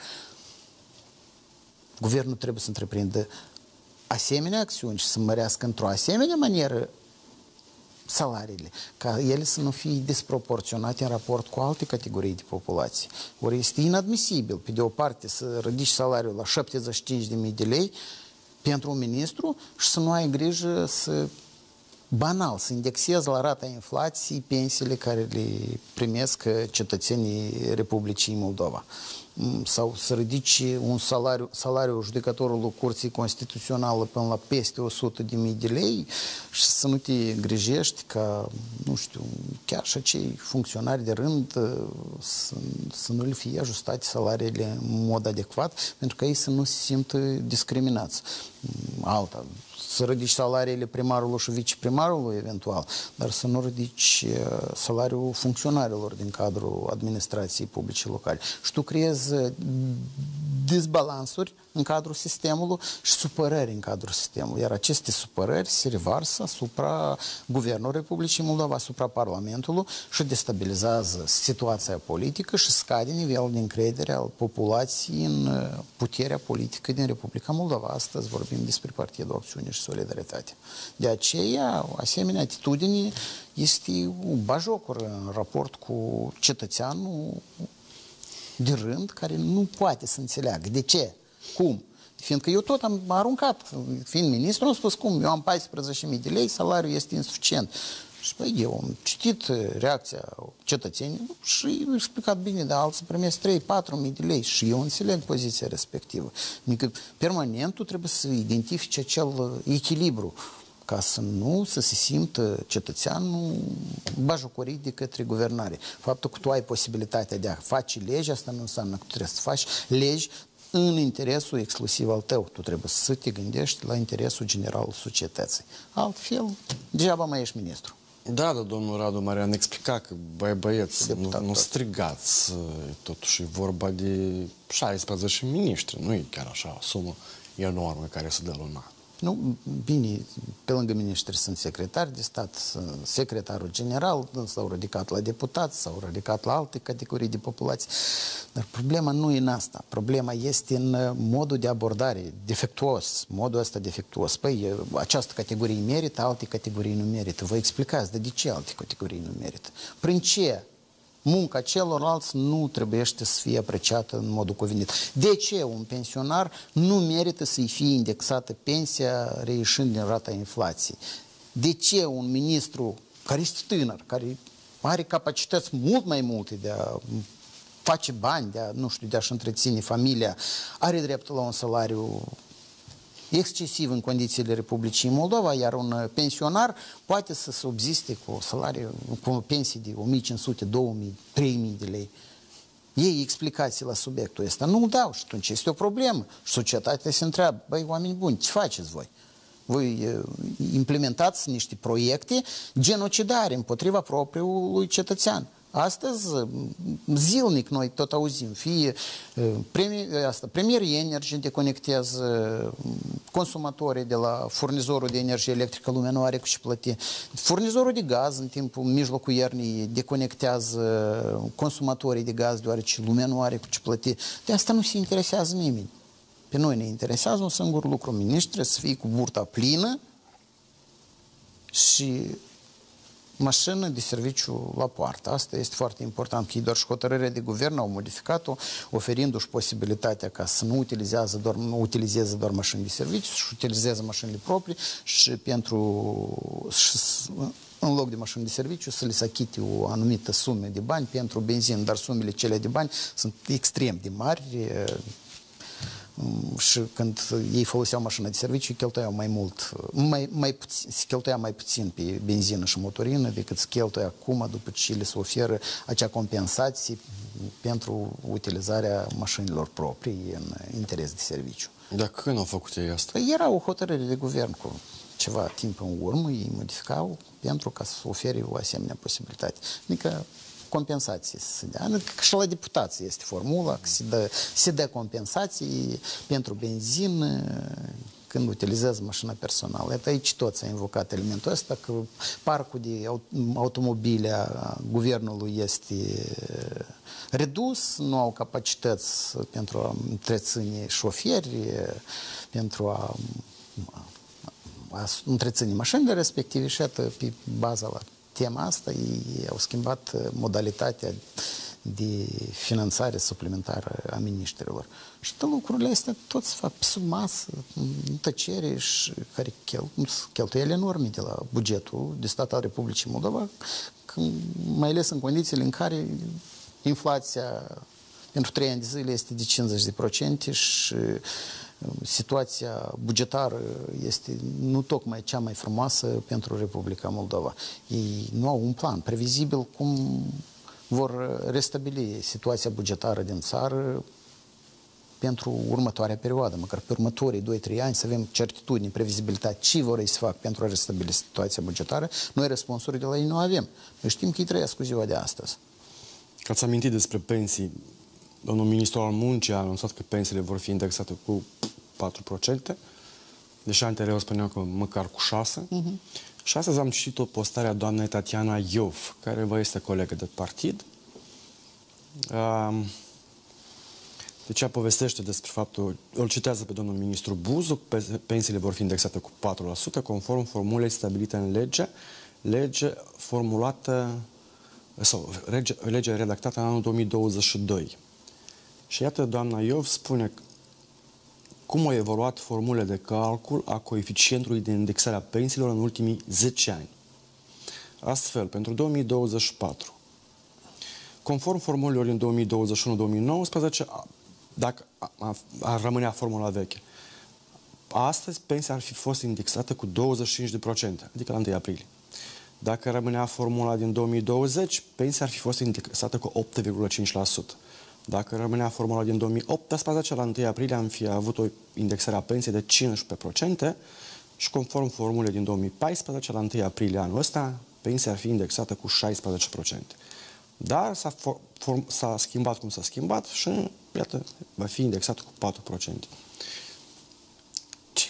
Guvernul trebuie să întreprindă asemenea acțiuni și să mărească într-o asemenea manieră salariile, ca ele să nu fie disproporționate în raport cu alte categorii de populație. Ori este inadmisibil, pe de o parte, să ridici salariul la șaptezeci și cinci de mii de lei pentru un ministru și să nu ai grijă să, banal, să indexezi la rata inflației pensiile care le primesc cetățenii Republicii Moldova. Sau să ridici un salariu, salariul judecătorului Curții Constituționale până la peste o sută de mii de lei și să nu te grijești ca, nu știu, chiar și acei funcționari de rând să, să nu le fie ajustate salariile în mod adecvat, pentru că ei să nu se simtă discriminați. Alta, să ridici salariile primarului și viceprimarului eventual, dar să nu ridici salariul funcționarilor din cadrul administrației publice locale. Și tu creezi dezbalansuri în cadrul sistemului și supărări în cadrul sistemului. Iar aceste supărări se revarsă asupra Guvernului Republicii Moldova, asupra Parlamentului și destabilizează situația politică și scade nivelul de încredere al populației în puterea politică din Republica Moldova. Astăzi vorbim despre Partidul Acțiune și Solidaritate. De aceea, o asemenea atitudine este un bajocur în raport cu cetățeanul de rând, care nu poate să înțeleagă. De ce? Cum? Fiindcă eu tot am aruncat, fiind ministru, am spus cum, eu am paisprezece mii de lei, salariul este insuficient. Și păi, eu am citit reacția cetățenilor și i-am explicat bine, dar alții primesc trei patru mii de lei și eu înțeleg poziția respectivă. Adică, permanent, tu trebuie să identifici acel echilibru ca să nu să se simtă cetățeanul bajocorit de către guvernare. Faptul că tu ai posibilitatea de a face legi, asta nu înseamnă că tu trebuie să faci legi în interesul exclusiv al tău. Tu trebuie să te gândești la interesul general al societății. Altfel, degeaba mai ești ministru. Da, da, domnul Radu Marian explica că, băi, băieți, nu, nu strigați, totuși e vorba de șaisprezece miniștri, nu e chiar așa o sumă enormă care se dă luna. Nu, bine, pe lângă miniștri sunt secretari de stat, secretarul general, s-au ridicat la deputați, s-au ridicat la alte categorii de populație. Dar problema nu e în asta. Problema este în modul de abordare, defectuos, modul ăsta defectuos. Păi, această categorie merită, alte categorii nu merită. Vă explicați, de ce alte categorii nu merită? Prin ce? Munca celorlalți nu trebuie să fie apreciată în modul cuvenit. De ce un pensionar nu merită să-i fie indexată pensia reieșind din rata inflației? De ce un ministru care este tânăr, care are capacități mult mai multe de a face bani, de a, nu știu, de a-și întreține familia, are dreptul la un salariu excesiv în condițiile Republicii Moldova, iar un pensionar poate să subziste cu o salariu, cu o pensie de o mie cinci sute, două mii, trei mii de lei. Ei explicații la subiectul ăsta nu dau și atunci este o problemă. Și societatea se întreabă, băi, oameni buni, ce faceți voi? Voi implementați niște proiecte genocidare împotriva propriului cetățean. Astăzi, zilnic, noi tot auzim, fie premier, asta, Premier Energy deconectează consumatorii de la furnizorul de energie electrică, lumea nu are cu ce plăti. Furnizorul de gaz, în timpul mijlocul iernii, deconectează consumatorii de gaz, deoarece lumea nu are cu ce plăti. De asta nu se interesează nimeni. Pe noi ne interesează un singur lucru, miniștri, să fie cu burta plină și mașină de serviciu la poartă. Asta este foarte important, că ei doar și hotărârea de guvern au modificat-o, oferindu-și posibilitatea ca să nu utilizează doar, nu utilizeze doar mașini de serviciu, și utilizează mașinile proprii și pentru și, în loc de mașini de serviciu să le se achite o anumită sume de bani pentru benzină, dar sumele cele de bani sunt extrem de mari și când ei foloseau mașina de serviciu, cheltuiau mai mult, mai, mai puțin, se cheltuia mai puțin pe benzină și motorină decât se cheltuie acum după ce le se oferă acea compensație pentru utilizarea mașinilor proprii în interes de serviciu. Dar când au făcut ei asta? Păi era o hotărâre de guvern cu ceva timp în urmă, ei modificau pentru ca să ofere o asemenea posibilitate. Adică compensații se dea. Și la deputație este formula, că se dă, se dă compensații pentru benzină când utilizează mașina personală. Iată, aici toți a invocat elementul ăsta, că parcul de automobile a guvernului este redus, nu au capacități pentru a întreține șoferi, pentru a, a întreține mașinile respective și iată, pe baza la tema asta, ei au schimbat modalitatea de finanțare suplimentară a miniștrilor. Și lucrurile astea tot se fac pe sub masă, în tăcere și care chel, cheltuieli enorme de la bugetul de stat al Republicii Moldova, mai ales în condițiile în care inflația pentru trei ani de zile este de cincizeci de procente și situația bugetară este nu tocmai cea mai frumoasă pentru Republica Moldova. Ei nu au un plan previzibil cum vor restabili situația bugetară din țară pentru următoarea perioadă, măcar pe următorii doi trei ani să avem certitudine, previzibilitate, ce vor ei să fac pentru a restabili situația bugetară. Noi răspunsuri de la ei nu avem. Noi știm că ei trăiesc cu ziua de astăzi. Că ați amintit despre pensii, domnul ministru al muncii a anunțat că pensiile vor fi indexate cu patru la sută, deși anterior spuneau că măcar cu șase la sută. Uh-huh. Și astăzi am citit o postare a doamnei Tatiana Iov, care vă este colegă de partid. Deci ea povestește despre faptul, îl citează pe domnul ministru Buzuc, pensiile vor fi indexate cu patru la sută, conform formulei stabilite în lege, lege formulată, sau lege, lege redactată în anul două mii douăzeci și doi. Și iată, doamna Iov spune cum au evoluat formule de calcul a coeficientului de indexare a pensiilor în ultimii zece ani. Astfel, pentru două mii douăzeci și patru, conform formulelor din două mii douăzeci și unu două mii nouăsprezece, dacă ar rămânea formula veche, astăzi pensia ar fi fost indexată cu douăzeci și cinci la sută, adică la întâi aprilie. Dacă rămânea formula din două mii douăzeci, pensia ar fi fost indexată cu opt virgulă cinci la sută. Dacă rămânea formula din două mii optsprezece, la întâi aprilie am fi avut o indexare a pensiei de cincisprezece la sută și conform formulei din două mii paisprezece, la întâi aprilie anul ăsta, pensia ar fi indexată cu șaisprezece la sută. Dar s-a schimbat cum s-a schimbat și, iată, va fi indexat cu patru la sută. Ce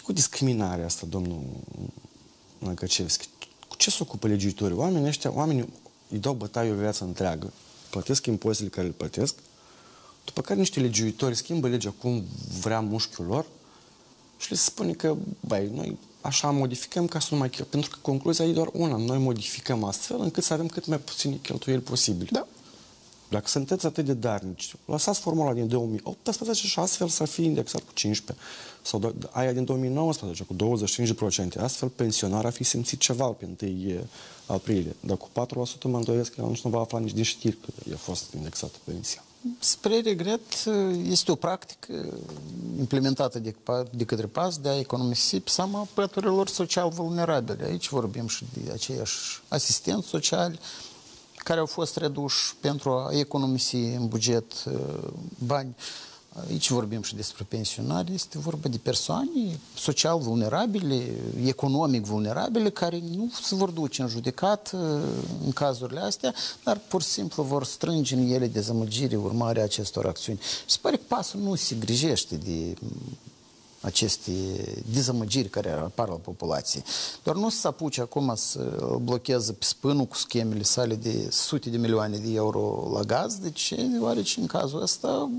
cu discriminarea asta, domnul Năgăcevski, cu ce se ocupă legiuitorii? Oamenii ăștia, oamenii îi dau bătaie o viață întreagă, plătesc impozitele care le plătesc, după care niște legiuitori schimbă legea cum vrea mușchiul lor și le spune că, băi, noi așa modificăm ca să nu mai cheltuim. Pentru că concluzia e doar una. Noi modificăm astfel încât să avem cât mai puține cheltuieli posibile. Da. Dacă sunteți atât de darnici, lăsați formula din două mii optsprezece și astfel să fie indexat cu cincisprezece. Sau aia din două mii nouăsprezece cu douăzeci și cinci la sută. Astfel pensionarea ar fi simțit ceva pe întâi aprilie. Dar cu patru la sută mă îndoiesc că nici nu va afla nici din știri că i-a fost indexată pensia. Spre regret, este o practică implementată de, de către P A S de a economisi pe seama păturilor social vulnerabile. Aici vorbim și de aceiași asistenți sociali care au fost reduși pentru a economisi în buget bani. Aici vorbim și despre pensionari, este vorba de persoane social vulnerabile, economic vulnerabile, care nu se vor duce în judecat în cazurile astea, dar pur și simplu vor strânge în ele dezamăgire urmarea acestor acțiuni. Și se pare că P A S-ul nu se grijește de aceste dezamăgiri care apar la populație. Doar nu se apuce acum să blocheze pe spânul cu schemele sale de sute de milioane de euro la gaz. De ce? Deoarece în cazul ăsta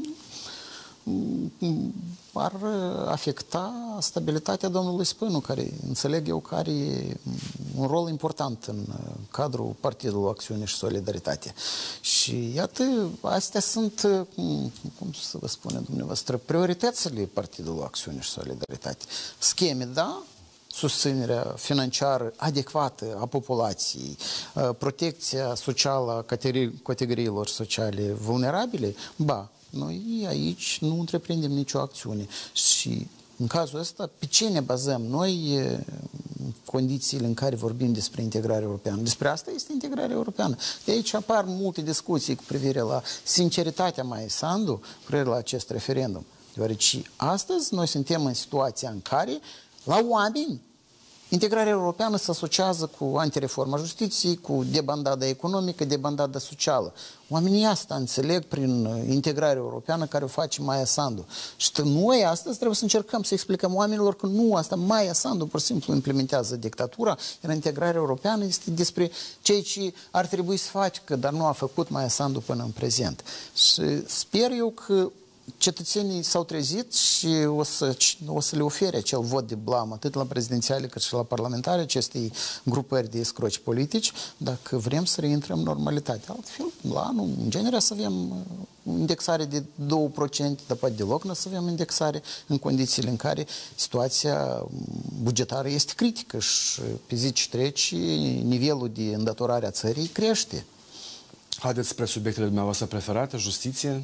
ar afecta stabilitatea domnului Spânu, care, înțeleg eu, că are un rol important în cadrul Partidului Acțiune și Solidaritate. Și iată, astea sunt, cum să vă spune dumneavoastră, prioritățile Partidului Acțiune și Solidaritate. Scheme, da, susținerea financiară adecvată a populației, protecția socială a categoriilor sociale vulnerabile, ba, noi aici nu întreprindem nicio acțiune. Și în cazul ăsta, pe ce ne bazăm noi în condițiile în care vorbim despre integrare europeană? Despre asta este integrarea europeană. De aici apar multe discuții cu privire la sinceritatea Maiei Sandu, cu privire la acest referendum. Deoarece astăzi noi suntem în situația în care, la oameni, integrarea europeană se asociază cu antireforma justiției, cu debandada economică, debandada socială. Oamenii asta înțeleg prin integrarea europeană care o face Maia Sandu. Și noi astăzi trebuie să încercăm să explicăm oamenilor că nu, asta Maia Sandu pur și simplu implementează dictatura, iar integrarea europeană este despre ceea ce ar trebui să facă, dar nu a făcut Maia Sandu până în prezent. Și sper eu că cetățenii s-au trezit și o să, o să le ofere acel vot de blam, atât la prezidențiale cât și la parlamentare, acestei grupări de escroci politici, dacă vrem să reintrăm în normalitate. Altfel, la anul, în genere, să avem indexare de două la sută, dar poate deloc nu să avem indexare în condițiile în care situația bugetară este critică și pe zi ce trece, nivelul de îndatorare a țării crește. Haideți spre subiectele dumneavoastră preferate, justiție.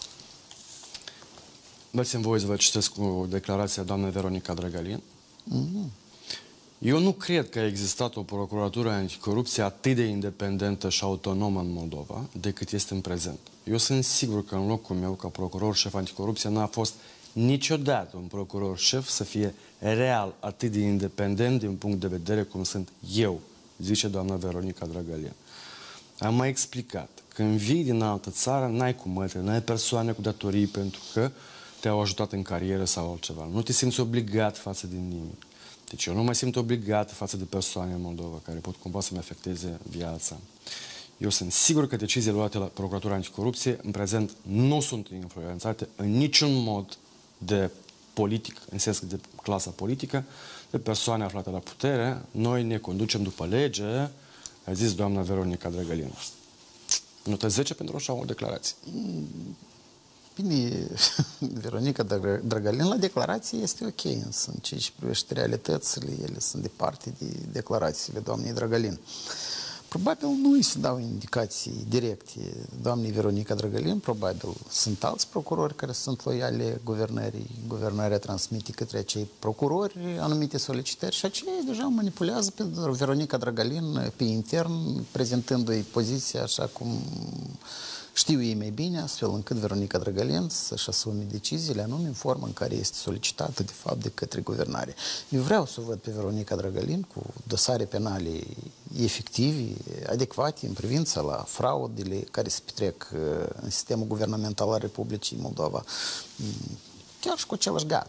Dați-mi voie să vă citesc cu declarația doamnei Veronica Drăgălin. Mm-hmm. Eu nu cred că a existat o procuratură anticorupție atât de independentă și autonomă în Moldova decât este în prezent. Eu sunt sigur că în locul meu, ca procuror șef anticorupție, n-a fost niciodată un procuror șef să fie real atât de independent din punct de vedere cum sunt eu, zice doamna Veronica Drăgălin. Am mai explicat. Când vii din altă țară, n-ai cu mătre, n-ai persoane cu datorii pentru că te-au ajutat în carieră sau altceva. Nu te simți obligat față de nimeni. Deci eu nu mă simt obligat față de persoane în Moldova care pot cumva să-mi afecteze viața. Eu sunt sigur că deciziile luate la Procuratura Anticorupție în prezent nu sunt influențate în niciun mod de politic, în sens de clasa politică, de persoane aflate la putere. Noi ne conducem după lege, a zis doamna Veronica Drăgălin. Notă zece pentru așa o declarație. Bine, Veronica Drăgălin la declarație este ok, însă în ceea ce privește realitățile, ele sunt departe de declarațiile doamnei Drăgălin. Probabil nu îi se dau indicații directe doamnei Veronica Drăgălin, probabil sunt alți procurori care sunt loiale guvernării, guvernarea transmite către acei procurori anumite solicitări și aceia deja manipulează pe Veronica Drăgălin pe intern, prezentându-i poziția așa cum știu ei mai bine, astfel încât Veronica Drăgălin să-și asume deciziile anume în formă în care este solicitată de fapt de către guvernare. Eu vreau să o văd pe Veronica Drăgălin cu dosare penale efective, adecvate în privința la fraudele care se petrec în sistemul guvernamental al Republicii Moldova, chiar și cu același gaz.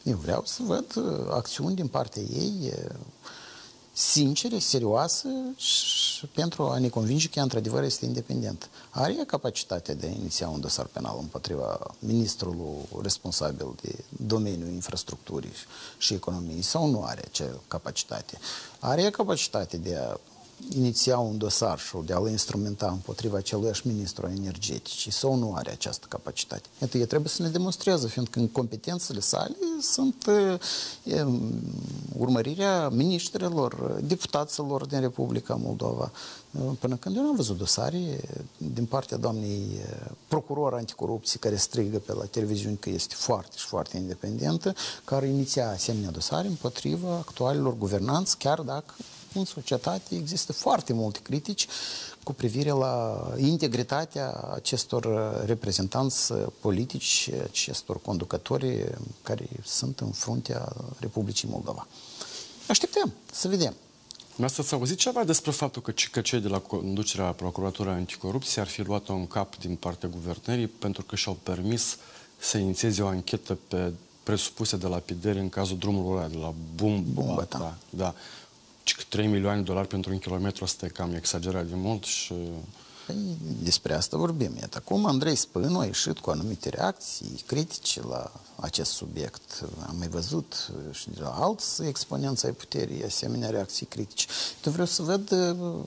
Eu vreau să văd acțiuni din partea ei sincere, serioasă și pentru a ne convinge că ea într-adevăr este independent. Are capacitatea de a iniția un dosar penal împotriva ministrului responsabil de domeniul infrastructurii și economiei sau nu are acea capacitate? Are capacitatea de a iniția un dosar și de a-l instrumenta împotriva aceluiași ministru energeticii sau nu are această capacitate? Iată, el trebuie să ne demonstreze, fiindcă în competențele sale sunt e, urmărirea miniștrilor, deputaților din Republica Moldova. Până când eu n-am văzut dosare din partea doamnei procuror anticorupție care strigă pe la televiziuni că este foarte și foarte independentă, care iniția asemenea dosare împotriva actualilor guvernanți, chiar dacă în societate există foarte multe critici cu privire la integritatea acestor reprezentanți politici, acestor conducători care sunt în fruntea Republicii Moldova. Așteptăm să vedem. Mi-ați auzit ceva despre faptul că, că cei de la conducerea Procuraturii Anticorupție ar fi luat-o în cap din partea guvernării pentru că și-au permis să inițieze o anchetă pe presupuse de lapidări în cazul drumului ăla de la Bum, Bumba, da. da, da. trei milioane de dolari pentru un kilometru, asta e cam exagerat de mult și... Păi, despre asta vorbim. Iată, acum Andrei Spânu a ieșit cu anumite reacții critice la acest subiect. Am mai văzut și de la alți exponenți ai puterii asemenea reacții critice. Eu vreau să văd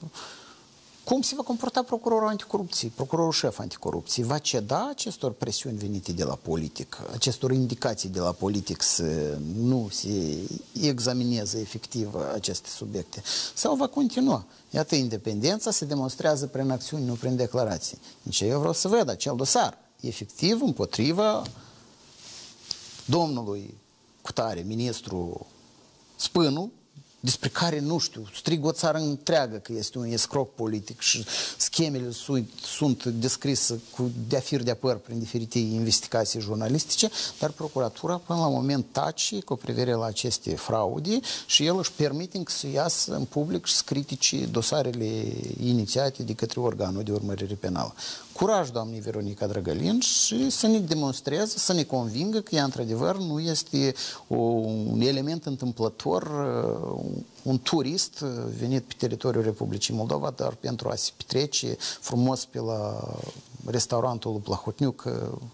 cum se va comporta procurorul anticorupție, procurorul șef anticorupție. Va ceda acestor presiuni venite de la politic, acestor indicații de la politic să nu se examineze efectiv aceste subiecte? Sau va continua? Iată, independența se demonstrează prin acțiuni, nu prin declarații. Deci eu vreau să văd acel dosar efectiv împotriva domnului cutare, ministru Spânu, despre care, nu știu, strig o țară întreagă că este un escroc politic și schemele sunt, sunt descrise cu de-a fir de apăr prin diferite investigații jurnalistice, dar procuratura până la moment tace cu privire la aceste fraude și el își permite să iasă în public și să critice dosarele inițiate de către organul de urmărire penală. Curaj, doamnei Veronica Drăgălin, și să ne demonstreze, să ne convingă că ea, într-adevăr, nu este un element întâmplător, un turist venit pe teritoriul Republicii Moldova, dar pentru a se petrece frumos pe la restaurantul lui Plahotniuc.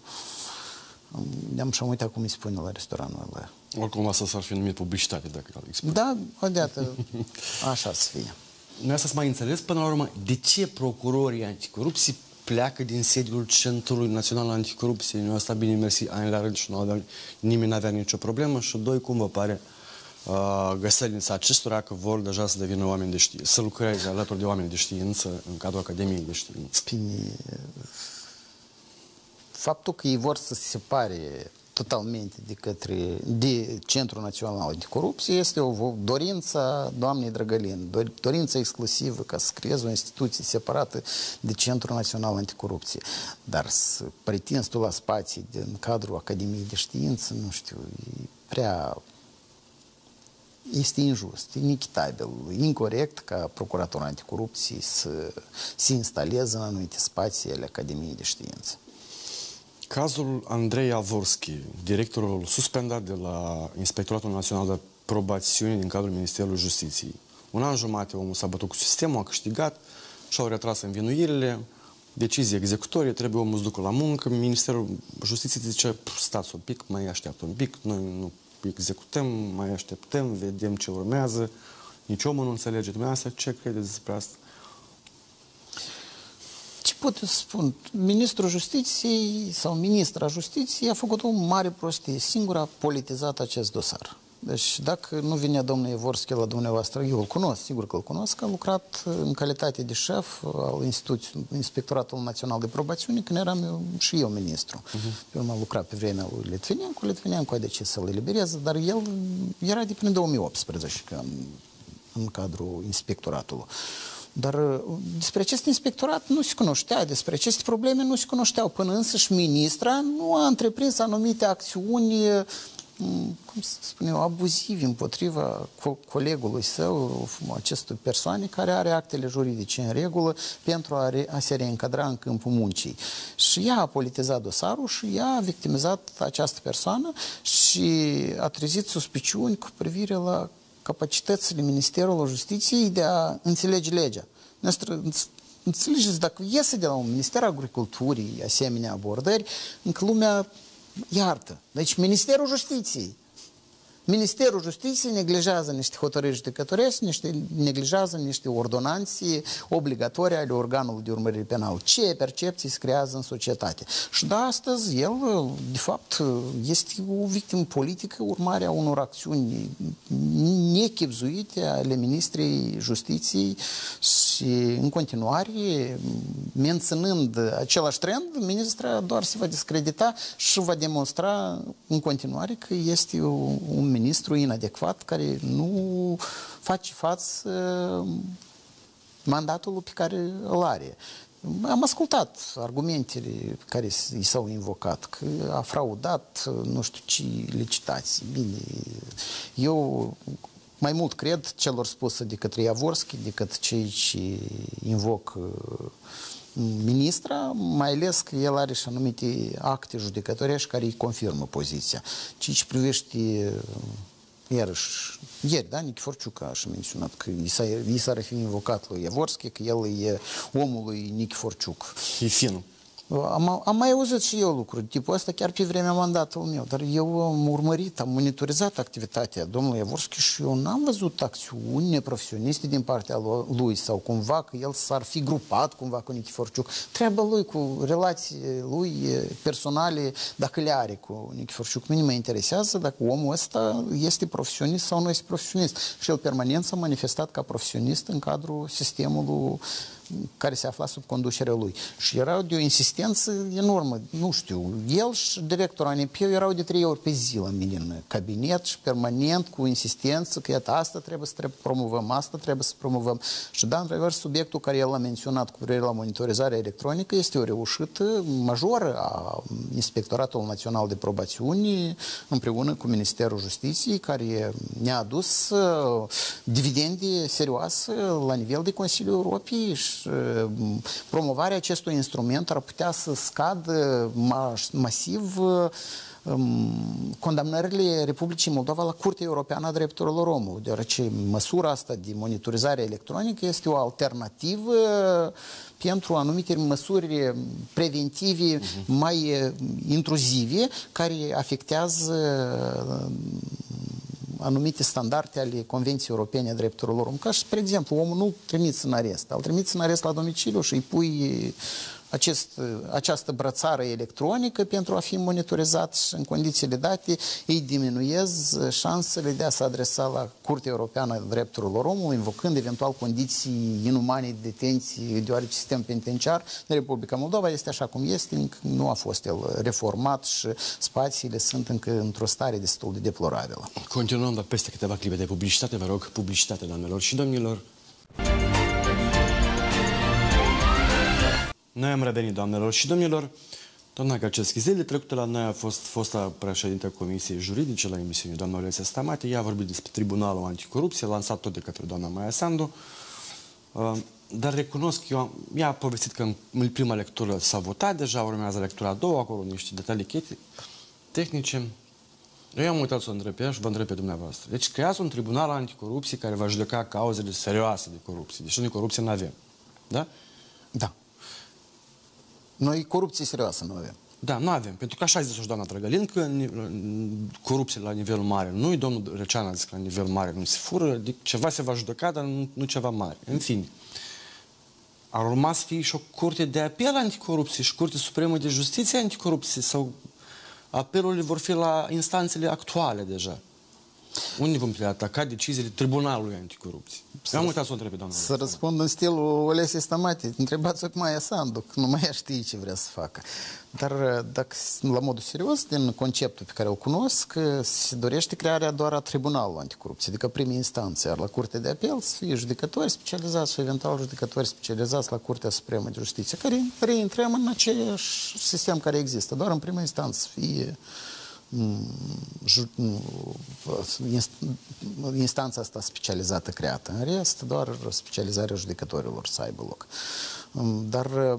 Ne-am și-am uitat cum îi spune la restaurantul ăla. Oricum, asta s-ar fi numit publicitate, dacă îi spune. Da, odată, așa să fie. Noi să mai înțeles, până la urmă, de ce procurorii anticorupție pleacă din sediul Centrului Național Anticorupție? Noi asta bine mersi ani la rând și nu avea, nimeni n-avea nicio problemă și doi, cum vă pare uh, găsălința acestora că vor deja să devină oameni de știință, să lucreze alături de oameni de știință în cadrul Academiei de Știință? Bine, faptul că ei vor să se separe totalmente de către de Centrul Național Anticorupție este o dorință a doamnei Drăgălin, dorință exclusivă ca să creeze o instituție separată de Centrul Național Anticorupție. Dar să pretinzi tu la spații din cadrul Academiei de Știință, nu știu, e prea... este injust, inechitabil, incorect ca procuratorul anticorupție să se instaleze în anumite spații ale Academiei de Știință. Cazul Andrei Avorski, directorul suspendat de la Inspectoratul Național de Probațiune din cadrul Ministerului Justiției. Un an jumate omul s-a bătut cu sistemul, a câștigat și-au retras învinuirile, decizie executorie, trebuie omul să ducă la muncă. Ministerul Justiției zice, stați un pic, mai așteaptă un pic, noi nu executăm, mai așteptăm, vedem ce urmează. Nici omul nu înțelege. Dumneavoastră, ce credeți despre asta? Ce pot să spun? Ministrul Justiției sau ministra Justiției a făcut o mare prostie. Singura a politizat acest dosar. Deci dacă nu vine domnul Avorski la dumneavoastră, eu îl cunosc, sigur că îl cunosc, a lucrat în calitate de șef al Inspectoratului Național de Probațiune, când eram eu, și eu ministru. Uh-huh. Eu m-am lucrat pe vremea lui Litvineancu, Litvineancu a decis să-l elibereze, dar el era de până în două mii optsprezece în, în cadrul inspectoratului. Dar despre acest inspectorat nu se cunoștea, despre aceste probleme nu se cunoșteau, până însăși ministra nu a întreprins anumite acțiuni cum să spun eu, abuzivi împotriva co colegului său, acestui persoane care are actele juridice în regulă pentru a, re a se reîncadra în câmpul muncii. Și ea a politizat dosarul și ea a victimizat această persoană și a trezit suspiciuni cu privire la capacitățile Ministerului Justiției de a înțelege legea. Înțelegeți, dacă iese de la un Minister Agriculturii asemenea abordări, încă lumea iartă. Deci Ministerul Justiției. Ministerul Justiției neglijează niște hotărâri judecătorești, niște, neglijează niște ordonanțe obligatorii ale organului de urmărire penală. Ce percepții se creează în societate? Și de astăzi el, de fapt, este o victimă politică, urmarea unor acțiuni nechibzuite ale Ministrei Justiției și, în continuare, menținând același trend, ministra doar se va discredita și va demonstra în continuare că este un ministru inadecvat care nu face față mandatului pe care îl are. Am ascultat argumentele pe care i s-au invocat, că a fraudat nu știu ce licitații. Bine, eu mai mult cred celor spuse de către Iavorski decât cei ce invoc ministra, mai ales că el are și anumite acte judecătorești care îi confirmă poziția. Ceea ce privește, iarăși, ieri, da, Nichiforciuc a și menționat că i s-ar fi invocat lui Iavorski, că el e omul lui Nichiforciuc. E fin. Am, am mai auzit și eu lucruri tipul ăsta chiar pe vremea mandatului meu, dar eu am urmărit, am monitorizat activitatea domnului Iavorski și eu n-am văzut acțiuni neprofesioniste din partea lui sau cumva că el s-ar fi grupat cumva cu Nichiforciuc. Treaba lui cu relații lui personale, dacă le are cu Nichiforciuc. Mine mă interesează dacă omul ăsta este profesionist sau nu este profesionist. Și el permanent s-a manifestat ca profesionist în cadrul sistemului care se afla sub conducerea lui. Și erau de o insistență enormă. Nu știu, el și directorul A N P erau de trei ori pe zi la mine în cabinet și permanent cu insistență că iată, asta trebuie să trebuie promovăm, asta trebuie să promovăm. Și da, într-adevăr, subiectul care el a menționat cu privire la monitorizarea electronică este o reușită majoră a Inspectoratului Național de Probațiuni împreună cu Ministerul Justiției, care ne-a adus dividende serioase la nivel de Consiliul Europei și promovarea acestui instrument ar putea să scadă masiv condamnările Republicii Moldova la Curtea Europeană a Drepturilor Omului, deoarece măsura asta de monitorizare electronică este o alternativă pentru anumite măsuri preventive uh-huh. mai intruzive care afectează anumite standarde ale Convenției Europene a Drepturilor Omului. Ca și, spre exemplu, omul nu-l trimiți în arest, îl trimiți în arest la domiciliu și îi pui acest, această brățară electronică pentru a fi monitorizat și în condițiile date îi diminuez șansele de a se adresa la Curtea Europeană a Drepturilor Omului, invocând eventual condiții inumane de detenție, deoarece sistemul penitenciar de Republica Moldova este așa cum este, încă nu a fost el reformat și spațiile sunt încă într-o stare destul de deplorabilă. Continuăm, dar peste câteva clipe de publicitate, vă rog, publicitate, doamnelor și domnilor. Noi am revenit, doamnelor și domnilor. Doamna Gacevski, zilele trecute la noi a fost fosta președintă Comisiei Juridice la emisiune, doamna Olesia Stamate. Ea a vorbit despre Tribunalul Anticorupție, lansat tot de către doamna Maia Sandu. Dar recunosc că eu, ea a povestit că în prima lectură s-a votat, deja urmează lectura a doua, acolo niște detalii tehnice. Eu am uitat să o întreb pe ea și vă întreb pe dumneavoastră. Deci creează un tribunal anticorupție care va judeca cauzele serioase de corupție. Deși noi corupție nu avem. Da? Da. Noi corupție serioasă nu avem. Da, nu avem. Pentru că așa a zis și doamna Drăgălin, că corupție la nivel mare nu-i, domnul Recean a zis că la nivel mare nu se fură, adică ceva se va judeca, dar nu, nu ceva mare. În fine, ar urma să fie și o curte de apel anticorupție și Curte Supremă de Justiție anticorupție sau apelurile vor fi la instanțele actuale deja. Unde vom putea ataca deciziile Tribunalului Anticorupție? Eu am uitat să o întreb pe doamna. Să răspund în stilul Olesiei Stamate. Întrebați-o cu Maia Sandu, că nu mai știe ce vrea să facă. Dar dacă, la modul serios, din conceptul pe care îl cunosc, se dorește crearea doar a Tribunalului Anticorupție, adică primii instanțe, iar la Curtea de Apel să fie judecători specializați și eventual judecători specializați la Curtea Supremă de Justiție, care reintrăm în același sistem care există, doar în prima instanță să fie instanța asta specializată creată. În rest, doar specializarea judecătorilor să aibă loc. Dar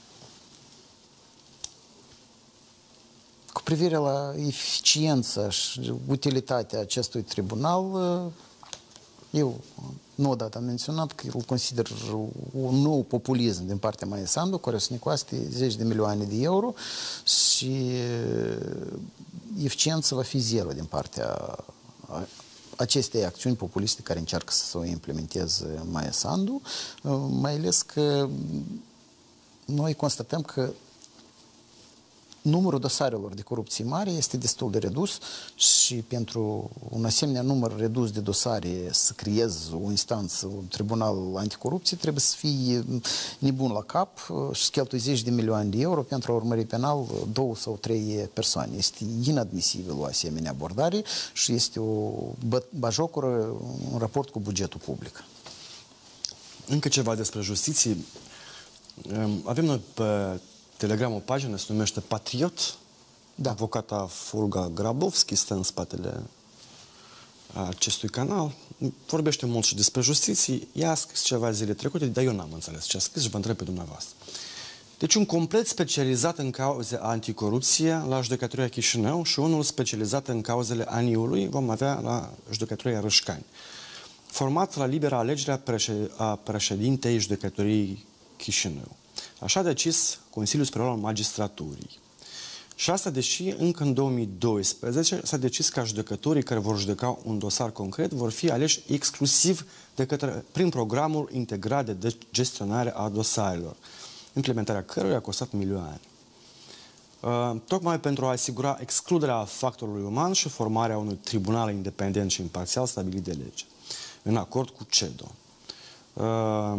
cu privire la eficiența și utilitatea acestui tribunal, eu nu odată am menționat că îl consider un nou populism din partea Maia Sandu, care o să ne coaste zeci de milioane de euro și eficiența va fi zero din partea acestei acțiuni populiste care încearcă să o implementeze Maia Sandu, mai ales că noi constatăm că numărul dosarelor de corupție mare este destul de redus și pentru un asemenea număr redus de dosare să creezi o instanță, un tribunal anticorupție, trebuie să fii nebun la cap și să cheltui zeci de milioane de euro pentru a urmări penal două sau trei persoane. Este inadmisibil o asemenea abordare și este o bajocură în raport cu bugetul public. Încă ceva despre justiție. Avem noi pe Telegram o pagină, se numește Patriot. Da. Avocata Fulga Grabovski stă în spatele acestui canal. Vorbește mult și despre justiție. Ea a scris ceva zile trecute, dar eu n-am înțeles ce a scris și vă întreb pe dumneavoastră. Deci un complet specializat în cauze anticorupție la Judecătoria Chișinău și unul specializat în cauzele aniului vom avea la Judecătoria Râșcani. Format la libera alegere a președintei Judecătoriei Chișinău. Așa a decis Consiliul Superior al Magistraturii. Și asta deși încă în două mii doisprezece s-a decis ca judecătorii care vor judeca un dosar concret vor fi aleși exclusiv de către, prin programul integrat de gestionare a dosarelor, implementarea căruia a costat milioane. Uh, tocmai pentru a asigura excluderea factorului uman și formarea unui tribunal independent și imparțial stabilit de lege, în acord cu C E D O. Uh,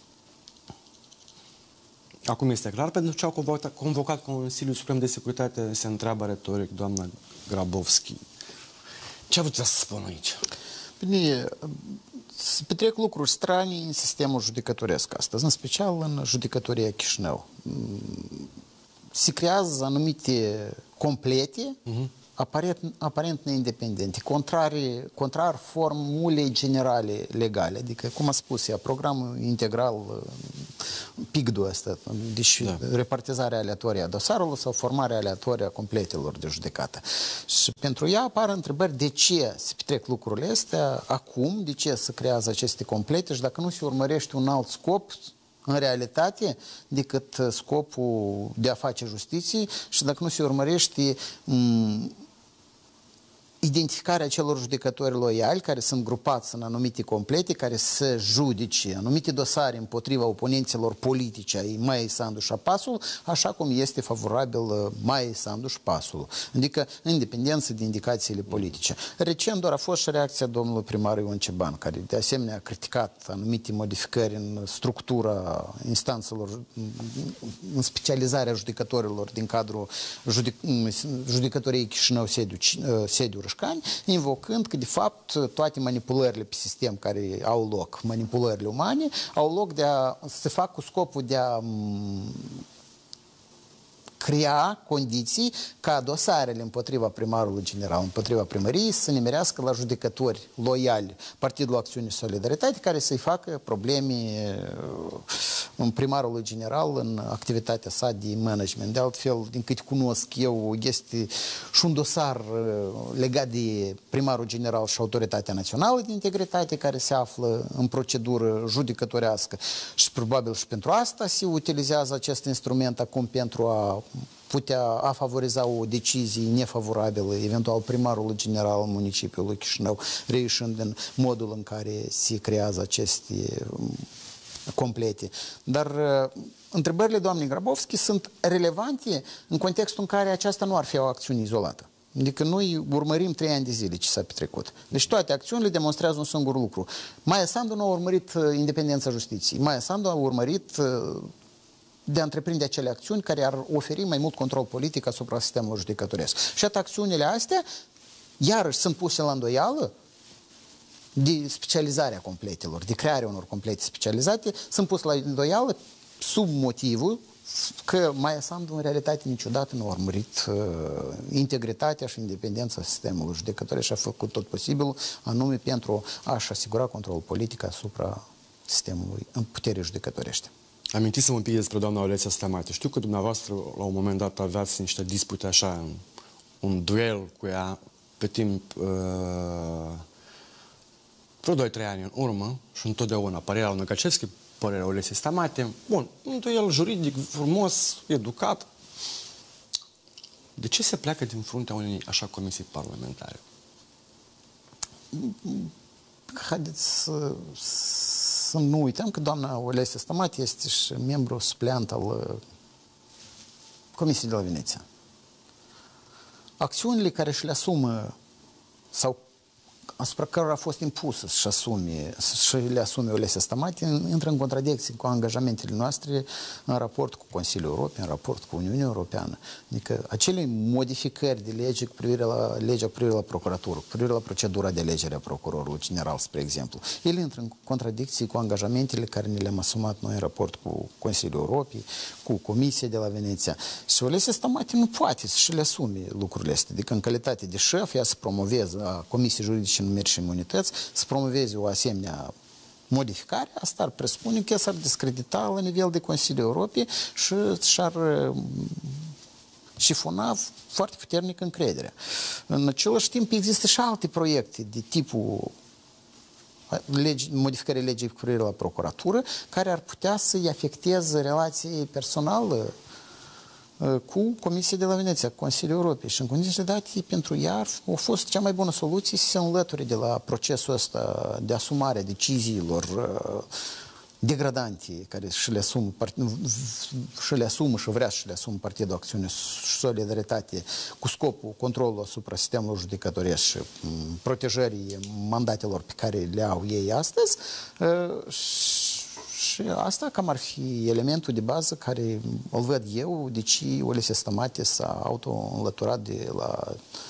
Acum este clar, pentru ce au convocat, convocat Consiliul Suprem de Securitate, se întreabă retoric doamna Grabovski. Ce a vrut să spun aici? Bine, se petrec lucruri stranii în sistemul judecătoresc astăzi, în special în Judecătoria Chișinău. Se creează anumite complete, uh-huh. aparent, aparent neindependente, contrari, contrar formulei generale legale, adică, cum a spus ea, programul integral P I C D-ul ăsta, deci da. repartizarea aleatorie a dosarului sau formarea aleatorie a completelor de judecată. Și pentru ea apar întrebări de ce se petrec lucrurile astea acum, de ce se creează aceste complete și dacă nu se urmărește un alt scop în realitate decât scopul de a face justiție și dacă nu se urmărește identificarea celor judecători loiali care sunt grupați în anumite complete, care să judece anumite dosare împotriva oponenților politice ai Maiei Sandu și a PAS-ul, așa cum este favorabil Maiei Sandu și PAS-ul. Adică independență de indicațiile politice. Recent doar a fost și reacția domnului primar Ion Ceban, care de asemenea a criticat anumite modificări în structura instanțelor, în specializarea judecătorilor din cadrul judec judecătoriei Chișinău sediu, sediu Râșcani, invocând că, de fapt, toate manipulările pe sistem care au loc, manipulările umane, au loc de a se fac cu scopul de a crea condiții ca dosarele împotriva primarului general, împotriva primăriei, să ne merească la judecători loiali Partidul Acțiune și Solidaritate, care să-i facă probleme în primarului general în activitatea sa de management. De altfel, din câte cunosc eu, este și un dosar legat de primarul general și Autoritatea Națională de Integritate, care se află în procedură judecătorească și probabil și pentru asta se utilizează acest instrument acum pentru a putea a favoriza o decizie nefavorabilă, eventual primarul general al municipiului Chișinău, reieșind din modul în care se creează aceste complete. Dar întrebările doamnei Grabovski sunt relevante în contextul în care aceasta nu ar fi o acțiune izolată. Adică noi urmărim trei ani de zile ce s-a petrecut. Deci toate acțiunile demonstrează un singur lucru. Maia Sandu nu a urmărit independența justiției. Maia Sandu a urmărit de a întreprinde acele acțiuni care ar oferi mai mult control politic asupra sistemului judecătoresc. Și atât acțiunile astea, iarăși, sunt puse la îndoială de specializarea completelor, de crearea unor complete specializate, sunt puse la îndoială sub motivul că Maia Sandu în realitate niciodată nu a urmărit uh, integritatea și independența sistemului judecătoresc și a făcut tot posibilul anume pentru a-și asigura controlul politic asupra sistemului în putere judecătorește. Amintiți-mă un pic despre doamna Olesia Stamate. Știu că dumneavoastră la un moment dat aveați niște dispute așa, un, un duel cu ea pe timp uh, vreo doi trei ani în urmă și întotdeauna părerea lui Năgacevski, părerea Olesiei Stamate. Bun, un duel juridic frumos, educat. De ce se pleacă din fruntea unei așa comisii parlamentare? Haideți să, să nu uităm că doamna Olesia Stamate este și membru supleant al Comisiei de la Veneția. Acțiunile care și le asumă sau asupra cărora a fost impusă să-și asume, să le asume Olesia Stamate, intră în contradicție cu angajamentele noastre în raport cu Consiliul Europei, în raport cu Uniunea Europeană. Adică acele modificări de lege cu privire la legea cu privire la procuratură, cu privire la procedura de alegere a procurorului general, spre exemplu, ele intră în contradicție cu angajamentele care ne le-am asumat noi în raport cu Consiliul Europei, cu Comisia de la Veneția. Și Olesia Stamate nu poate să-și le asume lucrurile astea. Adică în calitate de șef, ea să promoveze a Comisiei Juridice Numeri și Imunități, să promoveze o asemenea modificare, asta ar presupune că s-ar discredita la nivel de Consiliul Europei și și-ar șifona foarte puternic încrederea. În același timp există și alte proiecte de tipul legi, modificării legii cu privire la procuratură, care ar putea să-i afecteze relații personale cu Comisia de la Veneția, cu Consiliul Europei. Și în condițiile date, pentru ea a fost cea mai bună soluție să se înlăture de la procesul ăsta de asumare a deciziilor degradante care și le asumă, și le asumă și vrea să le asumă Partidul Acțiune și Solidaritate cu scopul controlului asupra sistemului judecătoresc și protejării mandatelor pe care le au ei astăzi. Și asta cam ar fi elementul de bază care îl văd eu, deci Olesia Stamate s-a auto-înlăturat de la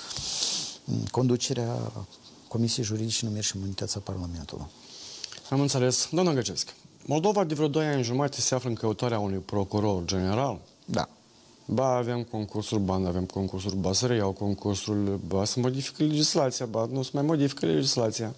conducerea Comisiei Juridice Numeri și Imunități a Parlamentului. Am înțeles. Doamna Năgacevski, Moldova de vreo doi ani jumate se află în căutarea unui procuror general. Da. Ba avem concursuri, ba nu avem concursuri, ba să reiau concursul, ba să modifică legislația, ba nu să mai modifică legislația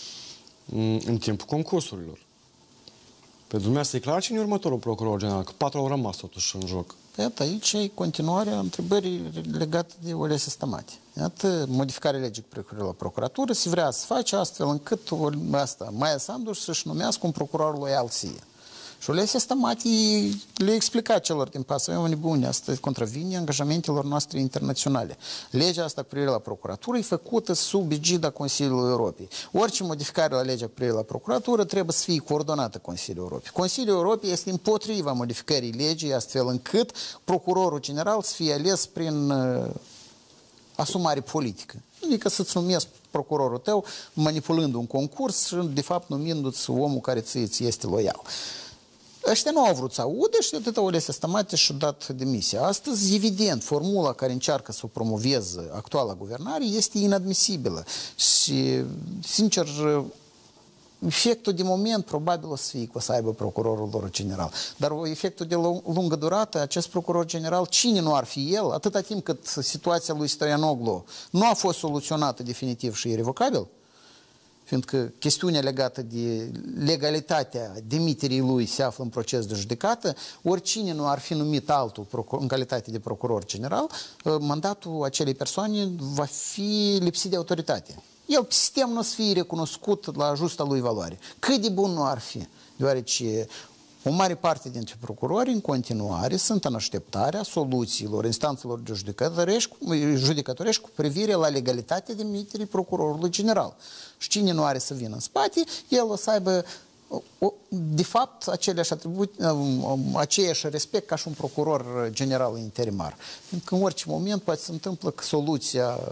în timpul concursurilor. Pe dumneavoastră e clar cine e următorul procuror general? Că patru au rămas totuși în joc. Iată, aici e continuarea întrebării legate de Olesia Stamate. Iată, modificarea legii cu privire la procuratură se vrea să face astfel încât asta, Maia Sandu să-și numească un procuror loial ție. Și Olesia Stamate le-a explicat celor din pasă, avem o nebunie, asta contravine angajamentelor noastre internaționale. Legea asta cu privire la procuratură e făcută sub egida Consiliului Europei. Orice modificare la legea cu privire la procuratură trebuie să fie coordonată Consiliul Europei. Consiliul Europei este împotriva modificării legii astfel încât procurorul general să fie ales prin uh, asumare politică. Adică să-ți numesc procurorul tău manipulând un concurs și de fapt numindu-ți omul care ți este loial. Ăștia nu au vrut să audă și atâta Olesia Stamate și-a dat demisia. Astăzi, evident, formula care încearcă să o promoveze actuala guvernare este inadmisibilă. Și, sincer, efectul de moment probabil o să fie că o să aibă procurorul lor general. Dar efectul de lungă durată, acest procuror general, cine nu ar fi el, atâta timp cât situația lui Stoianoglu nu a fost soluționată definitiv și irrevocabil, fiindcă chestiunea legată de legalitatea demiterii lui se află în proces de judecată, oricine nu ar fi numit altul în calitate de procuror general, mandatul acelei persoane va fi lipsit de autoritate. El, pe sistem, nu o să fie recunoscut la justa lui valoare. Cât de bun nu ar fi, deoarece o mare parte dintre procurori în continuare sunt în așteptarea soluțiilor instanțelor de judecătorești cu privire la legalitatea demiterii procurorului general. Și cine nu are să vină în spate, el o să aibă de fapt aceleași atribuții, aceeași respect ca și un procuror general interimar. În orice moment poate se întâmplă că soluția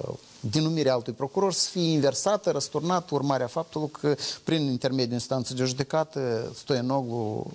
denumirea altui procuror să fie inversată, răsturnată, urmarea faptului că prin intermediul instanței de judecată Stoianoglu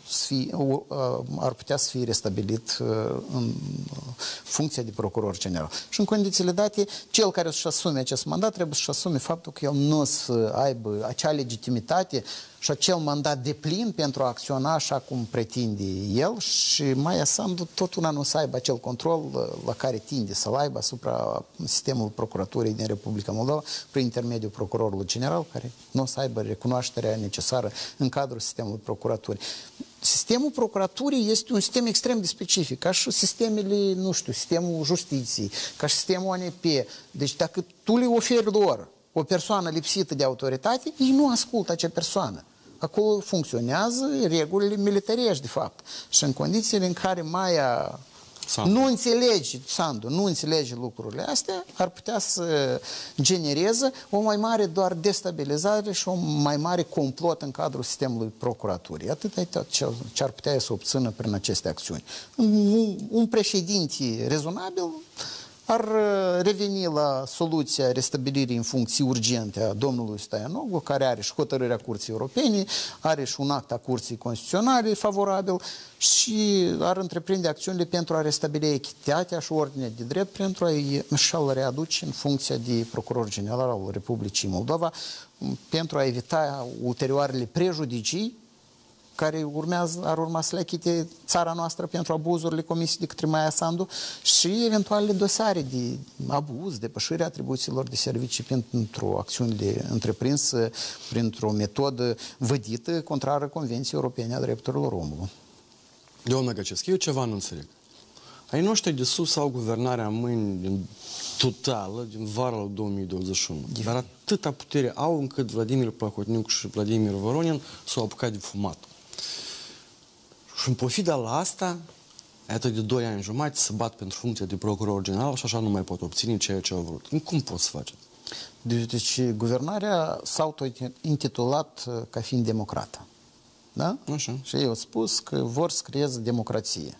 ar putea să fie restabilit în funcția de procuror general. Și în condițiile date, cel care își asume acest mandat trebuie să-și asume faptul că el nu o să aibă acea legitimitate și acel mandat de plin pentru a acționa așa cum pretinde el și Maia Sandu tot una nu să aibă acel control la care tinde să-l aibă asupra sistemului procuraturii din Republica Moldova prin intermediul procurorului general, care nu o să aibă recunoașterea necesară în cadrul sistemului procuraturii. Sistemul procuraturii este un sistem extrem de specific, ca și sistemele, nu știu, sistemul justiției, ca și sistemul A N P. Deci dacă tu le oferi lor o persoană lipsită de autoritate, ei nu ascultă acea persoană. Acolo funcționează regulile militarești, de fapt. Și în condițiile în care Maia Sandu. nu înțelege, Sandu nu înțelege lucrurile astea, ar putea să genereze o mai mare doar destabilizare și o mai mare complot în cadrul sistemului procuraturii. Atât e tot ce ar putea să obțină prin aceste acțiuni. Un, un președinte rezonabil ar reveni la soluția restabilirii în funcții urgente a domnului Stoianoglu, care are și hotărârea Curții Europene, are și un act a Curții Constituționale favorabil și ar întreprinde acțiunile pentru a restabili echitatea și ordinea de drept pentru a-i readuce în funcția de procuror general al Republicii Moldova, pentru a evita ulterioarele prejudicii care urmează, ar urma să le achite țara noastră pentru abuzurile comise de către Maia Sandu și eventualele dosare de abuz, depășirea atribuțiilor de servicii pentru acțiunile întreprinse printr-o metodă vădită contrară Convenției Europene a Drepturilor Omului. Domnul Năgăcevski, eu ceva nu înțeleg. Ai noștri de sus au guvernarea mâini totală din vara lui două mii douăzeci și unu. Dar atâta putere au încât Vladimir Plahotniuc și Vladimir Voronin s-au apucat de fumat. Și în pofida la asta, atât de doi ani jumătate, se bat pentru funcția de procuror general și așa nu mai pot obține ceea ce au vrut. Cum pot să face? Deci, guvernarea s-a auto-intitulat ca fiind democrată. Da? Așa. Și ei au spus că vor să creeze democrație.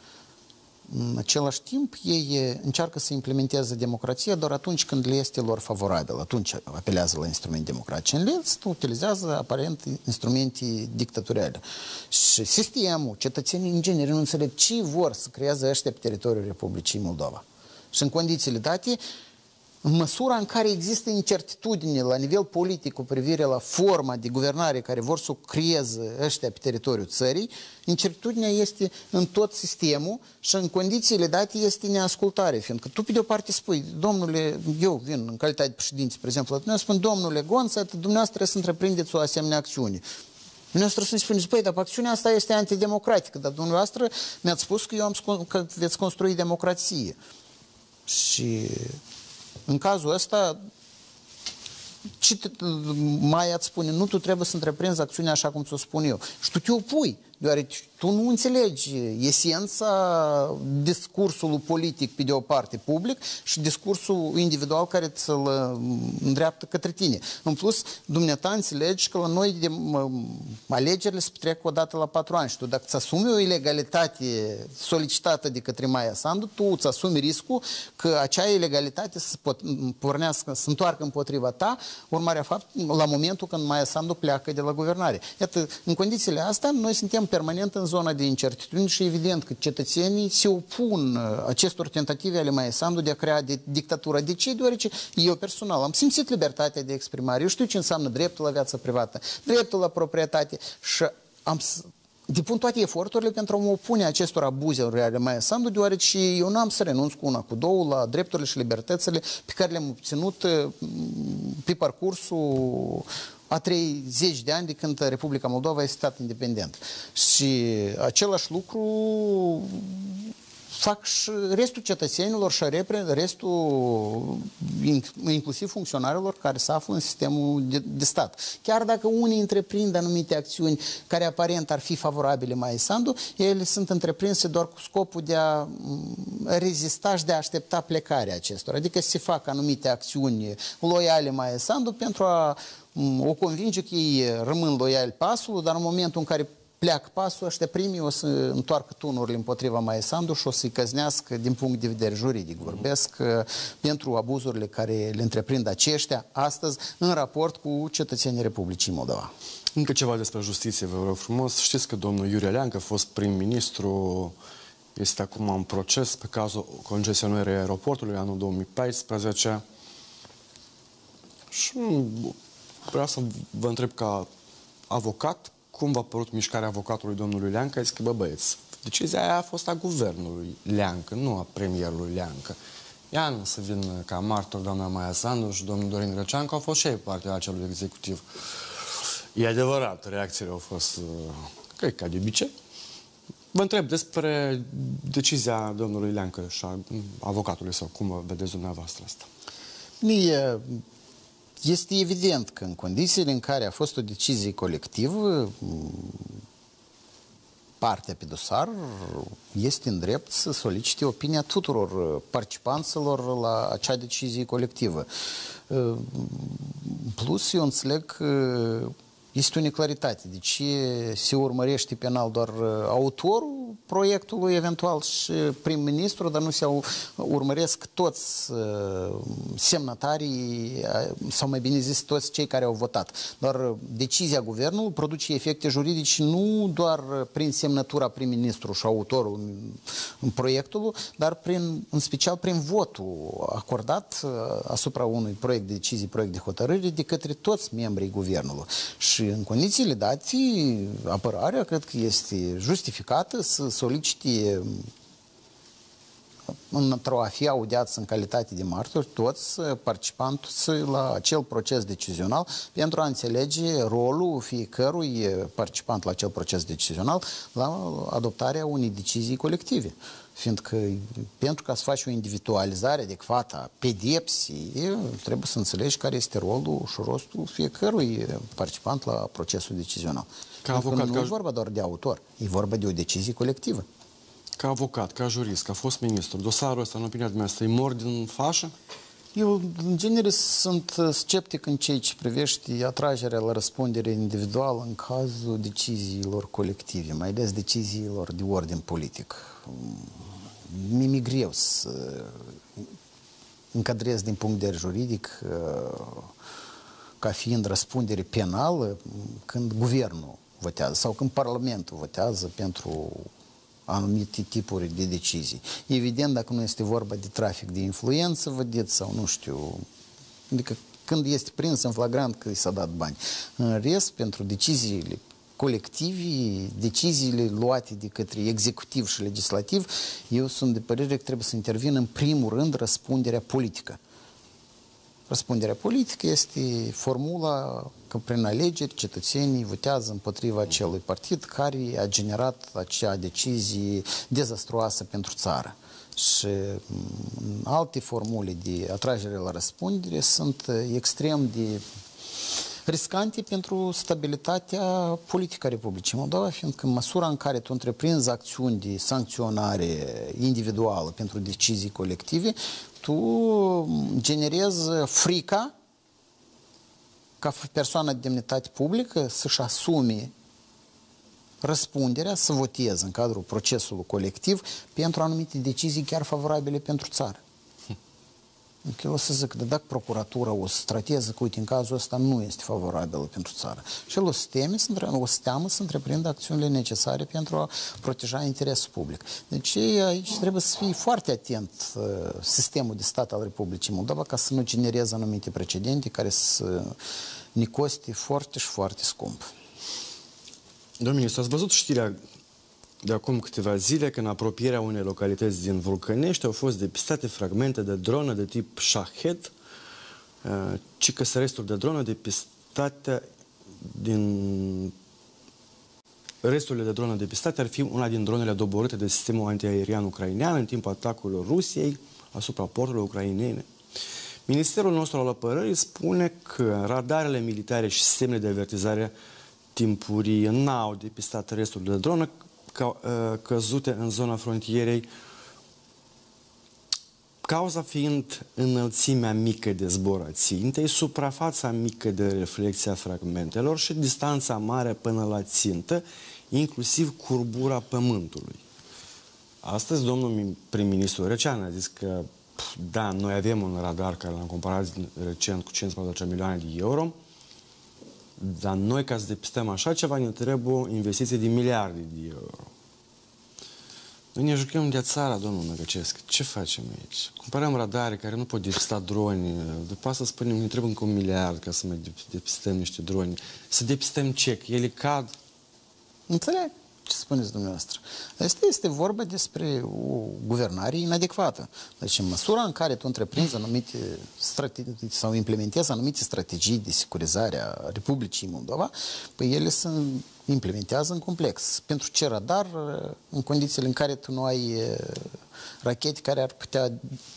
În același timp, ei încearcă să implementeze democrația doar atunci când le este lor favorabil. Atunci apelează la instrumente democratice. În rest, utilizează aparent instrumente dictatoriale. Și sistemul, cetățenii în genere nu înțeleg ce vor să creeze ăștia pe teritoriul Republicii Moldova. Și în condițiile date, în măsura în care există incertitudine la nivel politic cu privire la forma de guvernare care vor să o creeze ăștia pe teritoriul țării, incertitudinea este în tot sistemul și în condițiile date este neascultare, fiindcă tu pe de o parte spui, domnule, eu vin în calitate de președinte, spre exemplu, la tine, spun, domnule Gonța, dumneavoastră trebuie să întreprindeți o asemenea acțiune. Dumneavoastră să-mi spuneți, băi, dar acțiunea asta este antidemocratică, dar dumneavoastră mi-ați spus că eu am că veți construi democrație. Și în cazul ăsta, ce mai îți spune, nu tu trebuie să întreprinzi acțiunea așa cum ți-o spun eu. Și tu te opui, deoarece tu nu înțelegi esența discursului politic pe de o parte public și discursul individual care ți-l îndreaptă către tine. În plus, dumneata înțelegi că la noi de, alegerile se petrec o dată la patru ani și tu dacă îți asumi o ilegalitate solicitată de către Maia Sandu, tu îți asumi riscul că acea ilegalitate să pornească, să întoarcă împotriva ta, urmarea fapt, la momentul când Maia Sandu pleacă de la guvernare. Iată, în condițiile astea, noi suntem permanent în zona de incertitudine și evident că cetățenii se opun acestor tentative ale Maia Sandu de a crea de dictatură. De ce? Deoarece eu personal am simțit libertatea de exprimare. Eu știu ce înseamnă dreptul la viață privată, dreptul la proprietate și am depun toate eforturile pentru a mă opune acestor abuze ale Maia Sandu, deoarece eu nu am să renunț cu una, cu două la drepturile și libertățile pe care le-am obținut pe parcursul a treizeci de ani de când Republica Moldova este stat independent. Și același lucru fac și restul cetățenilor și restul, inclusiv funcționarilor care se află în sistemul de, de stat. Chiar dacă unii întreprind anumite acțiuni care aparent ar fi favorabile Maia Sandu, ele sunt întreprinse doar cu scopul de a rezista și de a aștepta plecarea acestora. Adică se fac anumite acțiuni loiale Maia Sandu pentru a o convinge că ei rămân loiali pasului, dar în momentul în care pleacă pasul, ăștia primii o să întoarcă tunurile împotriva Maia Sandu și o să-i căznească din punct de vedere juridic. Vorbesc pentru abuzurile care le întreprind aceștia astăzi în raport cu cetățenii Republicii Moldova. Încă ceva despre justiție, vă rog frumos. Știți că domnul Iurie Leancă, fost prim-ministru, este acum în proces pe cazul concesionării aeroportului anul două mii paisprezece. Și vreau să vă întreb ca avocat, cum v-a părut mișcarea avocatului domnului Leancă? Zic că, bă, băieți, decizia aia a fost a guvernului Leancă, nu a premierului Leancă. Ea nu să vină ca martor doamna Maia Sandu și domnul Dorin Greceanu, că au fost și ei partea acelui executiv. E adevărat, reacțiile au fost, cred, ca de obicei. Vă întreb despre decizia domnului Leancă și a avocatului sau cum vedeți dumneavoastră asta? Mie este evident că în condițiile în care a fost o decizie colectivă, partea pe dosar este în drept să solicite opinia tuturor participanților la acea decizie colectivă. Plus, eu înțeleg că este o neclaritate. De ce se urmărește penal doar autorul proiectului, eventual și prim-ministru, dar nu se urmăresc toți semnatarii, sau mai bine zis, toți cei care au votat. Doar decizia guvernului produce efecte juridice nu doar prin semnătura prim-ministru și autorul proiectului, dar prin, în special prin votul acordat asupra unui proiect de decizie, proiect de hotărâre de către toți membrii guvernului. Și în condițiile date, apărarea cred că este justificată să solicite într-o a fi audiați în calitate de martori toți participanți la acel proces decizional pentru a înțelege rolul fiecărui participant la acel proces decizional la adoptarea unei decizii colective. Fiindcă pentru ca să faci o individualizare adecvată a pedepsii, trebuie să înțelegi care este rolul și rostul fiecărui participant la procesul decizional. Ca avocat, nu ca... e vorba doar de autor, e vorba de o decizie colectivă. Ca avocat, ca jurist, ca fost ministru, dosarul ăsta, în opinia dumneavoastră, e mor din fașă? Eu, în genere, sunt sceptic în ceea ce privește atragerea la răspundere individuală în cazul deciziilor colective, mai ales deciziilor de ordin politic. Mi-e greu să încadrez din punct de vedere juridic ca fiind răspundere penală când guvernul votează sau când Parlamentul votează pentru anumite tipuri de decizii. Evident, dacă nu este vorba de trafic de influență, vedeți, sau nu știu, adică când este prins în flagrant că i s-a dat bani. În rest, pentru deciziile colective, deciziile luate de către executiv și legislativ, eu sunt de părere că trebuie să intervină în primul rând răspunderea politică. Răspunderea politică este formula că prin alegeri cetățenii votează împotriva acelui partid care a generat acea decizie dezastruoasă pentru țară. Și alte formule de atragere la răspundere sunt extrem de riscante pentru stabilitatea politică a Republicii Moldova, fiindcă în măsura în care tu întreprinzi acțiuni de sancționare individuală pentru decizii colective, tu generezi frica ca persoană de demnitate publică să-și asume răspunderea să voteze în cadrul procesului colectiv pentru anumite decizii chiar favorabile pentru țară. Eu o să zic, că dacă procuratura o să trateze că, uite, în cazul ăsta nu este favorabilă pentru țară. Și el o să teme, o să teamă să întreprindă acțiunile necesare pentru a proteja interesul public. Deci aici trebuie să fie foarte atent uh, sistemul de stat al Republicii Moldova ca să nu genereze anumite precedente care să ne coste foarte și foarte scump. Domnul ministru, ați văzut știrea de acum câteva zile că în apropierea unei localități din Vulcănești au fost depistate fragmente de dronă de tip Shahed, ci că resturi de dronă depistate din... Resturile de dronă depistate ar fi una din dronele doborâte de sistemul antiaerian ucrainean în timpul atacului Rusiei asupra porturilor ucrainene. Ministerul nostru al apărării spune că radarele militare și sistemele de avertizare timpurie n-au depistat resturile de dronă căzute în zona frontierei, cauza fiind înălțimea mică de zbor a țintei, suprafața mică de reflexie a fragmentelor și distanța mare până la țintă, inclusiv curbura pământului. Astăzi, domnul prim-ministru Răcean a zis că, da, noi avem un radar care l-am comparat recent cu cincisprezece milioane de euro, dar noi, ca să depistăm așa ceva, ne trebuie investiții de miliarde de euro. Noi ne jucăm de țara, domnul Năgăcescu. Ce facem aici? Cumpărăm radare care nu pot depista droni. După asta spunem, ne trebuie încă un miliard ca să mai depistăm niște droni. Să depistăm ce? Că ele cad. Înțeleg ce spuneți dumneavoastră. Asta este vorba despre o guvernare inadecvată. Deci, în măsura în care tu întreprinzi anumite strategii sau implementezi anumite strategii de securizare a Republicii Moldova, păi ele se implementează în complex. Pentru ce radar, în condițiile în care tu nu ai rachete care ar putea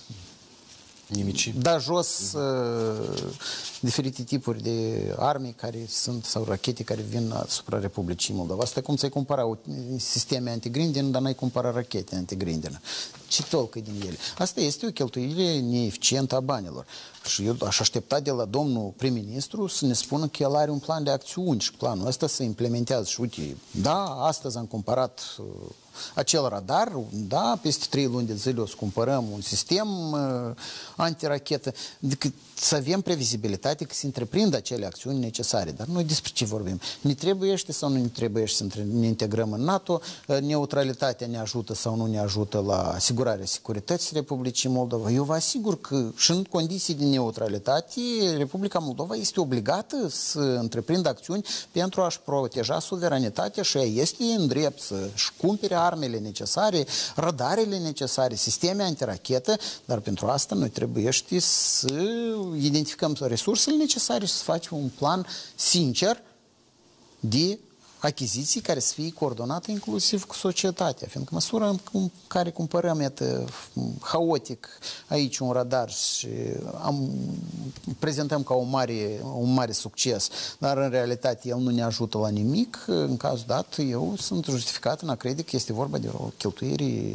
nimici. Da jos uh, diferite tipuri de arme care sunt, sau rachete care vin asupra Republicii Moldova. Asta e cum ți-ai cumpăra sisteme antigrindin, dar n-ai cumpăra rachete antigrindin. Ce tolcă din ele? Asta este o cheltuire neeficientă a banilor. Și eu aș aștepta de la domnul prim-ministru să ne spună că el are un plan de acțiuni și planul ăsta se implementează. Și uite, da, astăzi am cumpărat uh, acel radar, da, peste trei luni de zile o să cumpărăm un sistem uh, antirachetă, decât să avem previzibilitate că se întreprind acele acțiuni necesare. Dar noi despre ce vorbim? Ne trebuiește sau nu ne trebuiește să ne integrăm în NATO? Neutralitatea ne ajută sau nu ne ajută la asigurarea securității Republicii Moldova? Eu vă asigur că și în condiții de neutralitate, Republica Moldova este obligată să întreprindă acțiuni pentru a-și proteja suveranitatea și ea este în drept să-și cumpere armele necesare, radarele necesare, sisteme antirachetă, dar pentru asta noi trebuiește să identificăm resursele necesare și să facem un plan sincer de achiziții care să fie coordonate inclusiv cu societatea. Fiindcă măsura în care cumpărăm, iată, haotic aici un radar și am, prezentăm ca o mare, un mare succes, dar în realitate el nu ne ajută la nimic, în cazul dat, eu sunt justificat în a crede că este vorba de o cheltuire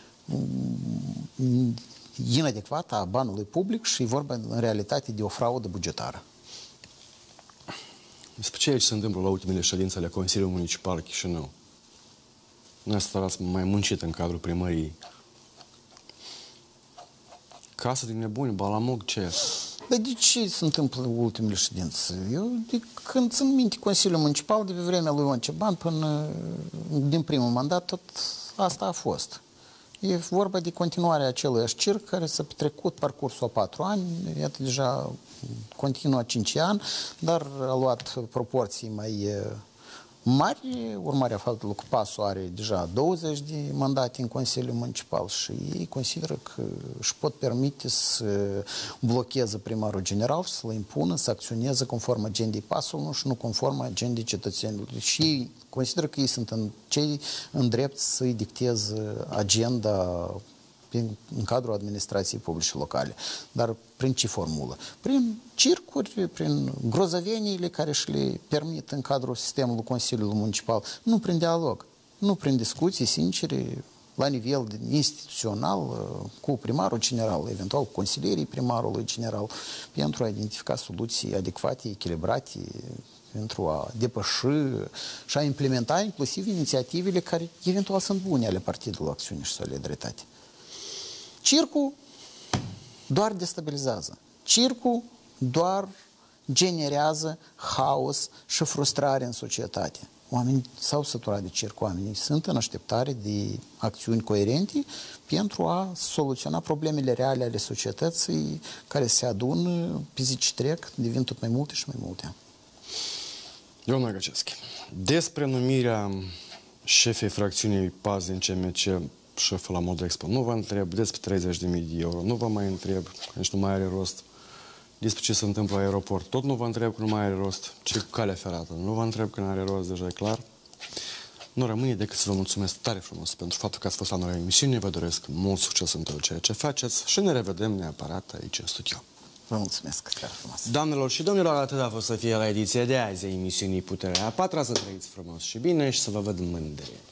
inadecvată a banului public și e vorba în realitate de o fraudă bugetară. Despre ce aici se întâmplă la ultimele ședințe ale Consiliului Municipal Chișinău? Noi ați mai muncit în cadrul primăriei. Casă din nebuni, balamog, ce? Dar de ce se întâmplă ultimele ședințe? Eu, de când țin minte Consiliul Municipal, de pe vremea lui Ion Ceban, până din primul mandat, tot asta a fost. E vorba de continuarea aceluiași circ care s-a petrecut parcursul a patru ani, iată deja continuă a cinci ani, dar a luat proporții mai mari, urmarea faptului că PAS-ul are deja douăzeci de mandate în Consiliul Municipal și ei consideră că își pot permite să blocheze primarul general și să-l impună, să acționeze conform agendei PAS-ului și nu conform agendei cetățenilor. Și ei consideră că ei sunt în, cei în drept să-i dicteze agenda în cadrul administrației publice locale. Dar prin ce formulă? Prin circuri, prin grozăveniile care și le permit în cadrul sistemului Consiliului Municipal, nu prin dialog, nu prin discuții sincere, la nivel instituțional, cu primarul general, eventual cu consilierii primarului general, pentru a identifica soluții adecvate, echilibrate, pentru a depăși și a implementa inclusiv inițiativele care eventual sunt bune ale Partidului Acțiune și Solidaritate. Circul doar destabilizează. Circul doar generează haos și frustrare în societate. Oamenii s-au săturat de circ, oamenii sunt în așteptare de acțiuni coerente pentru a soluționa problemele reale ale societății care se adună pe zi ce trec, devin tot mai multe și mai multe. Domnul Năgăcescu, despre numirea șefei fracțiunii PAS din C M C, șeful la Modexpo, nu vă întreb, despre treizeci de mii de euro, nu vă mai întreb, nici nu mai are rost, despre ce se întâmplă la aeroport, tot nu vă întreb că nu mai are rost, ce cu calea ferată, nu vă întreb că nu are rost, deja e clar. Nu rămâne decât să vă mulțumesc tare frumos pentru faptul că ați fost la noi în emisiune, vă doresc mult succes în tot ceea ce faceți și ne revedem neapărat aici în studio. Vă mulțumesc, tare frumos. Doamnelor și domnilor, atât a fost să fie la ediția de azi a emisiunii Puterea a patra, să trăiți frumos și bine și să vă văd mândri.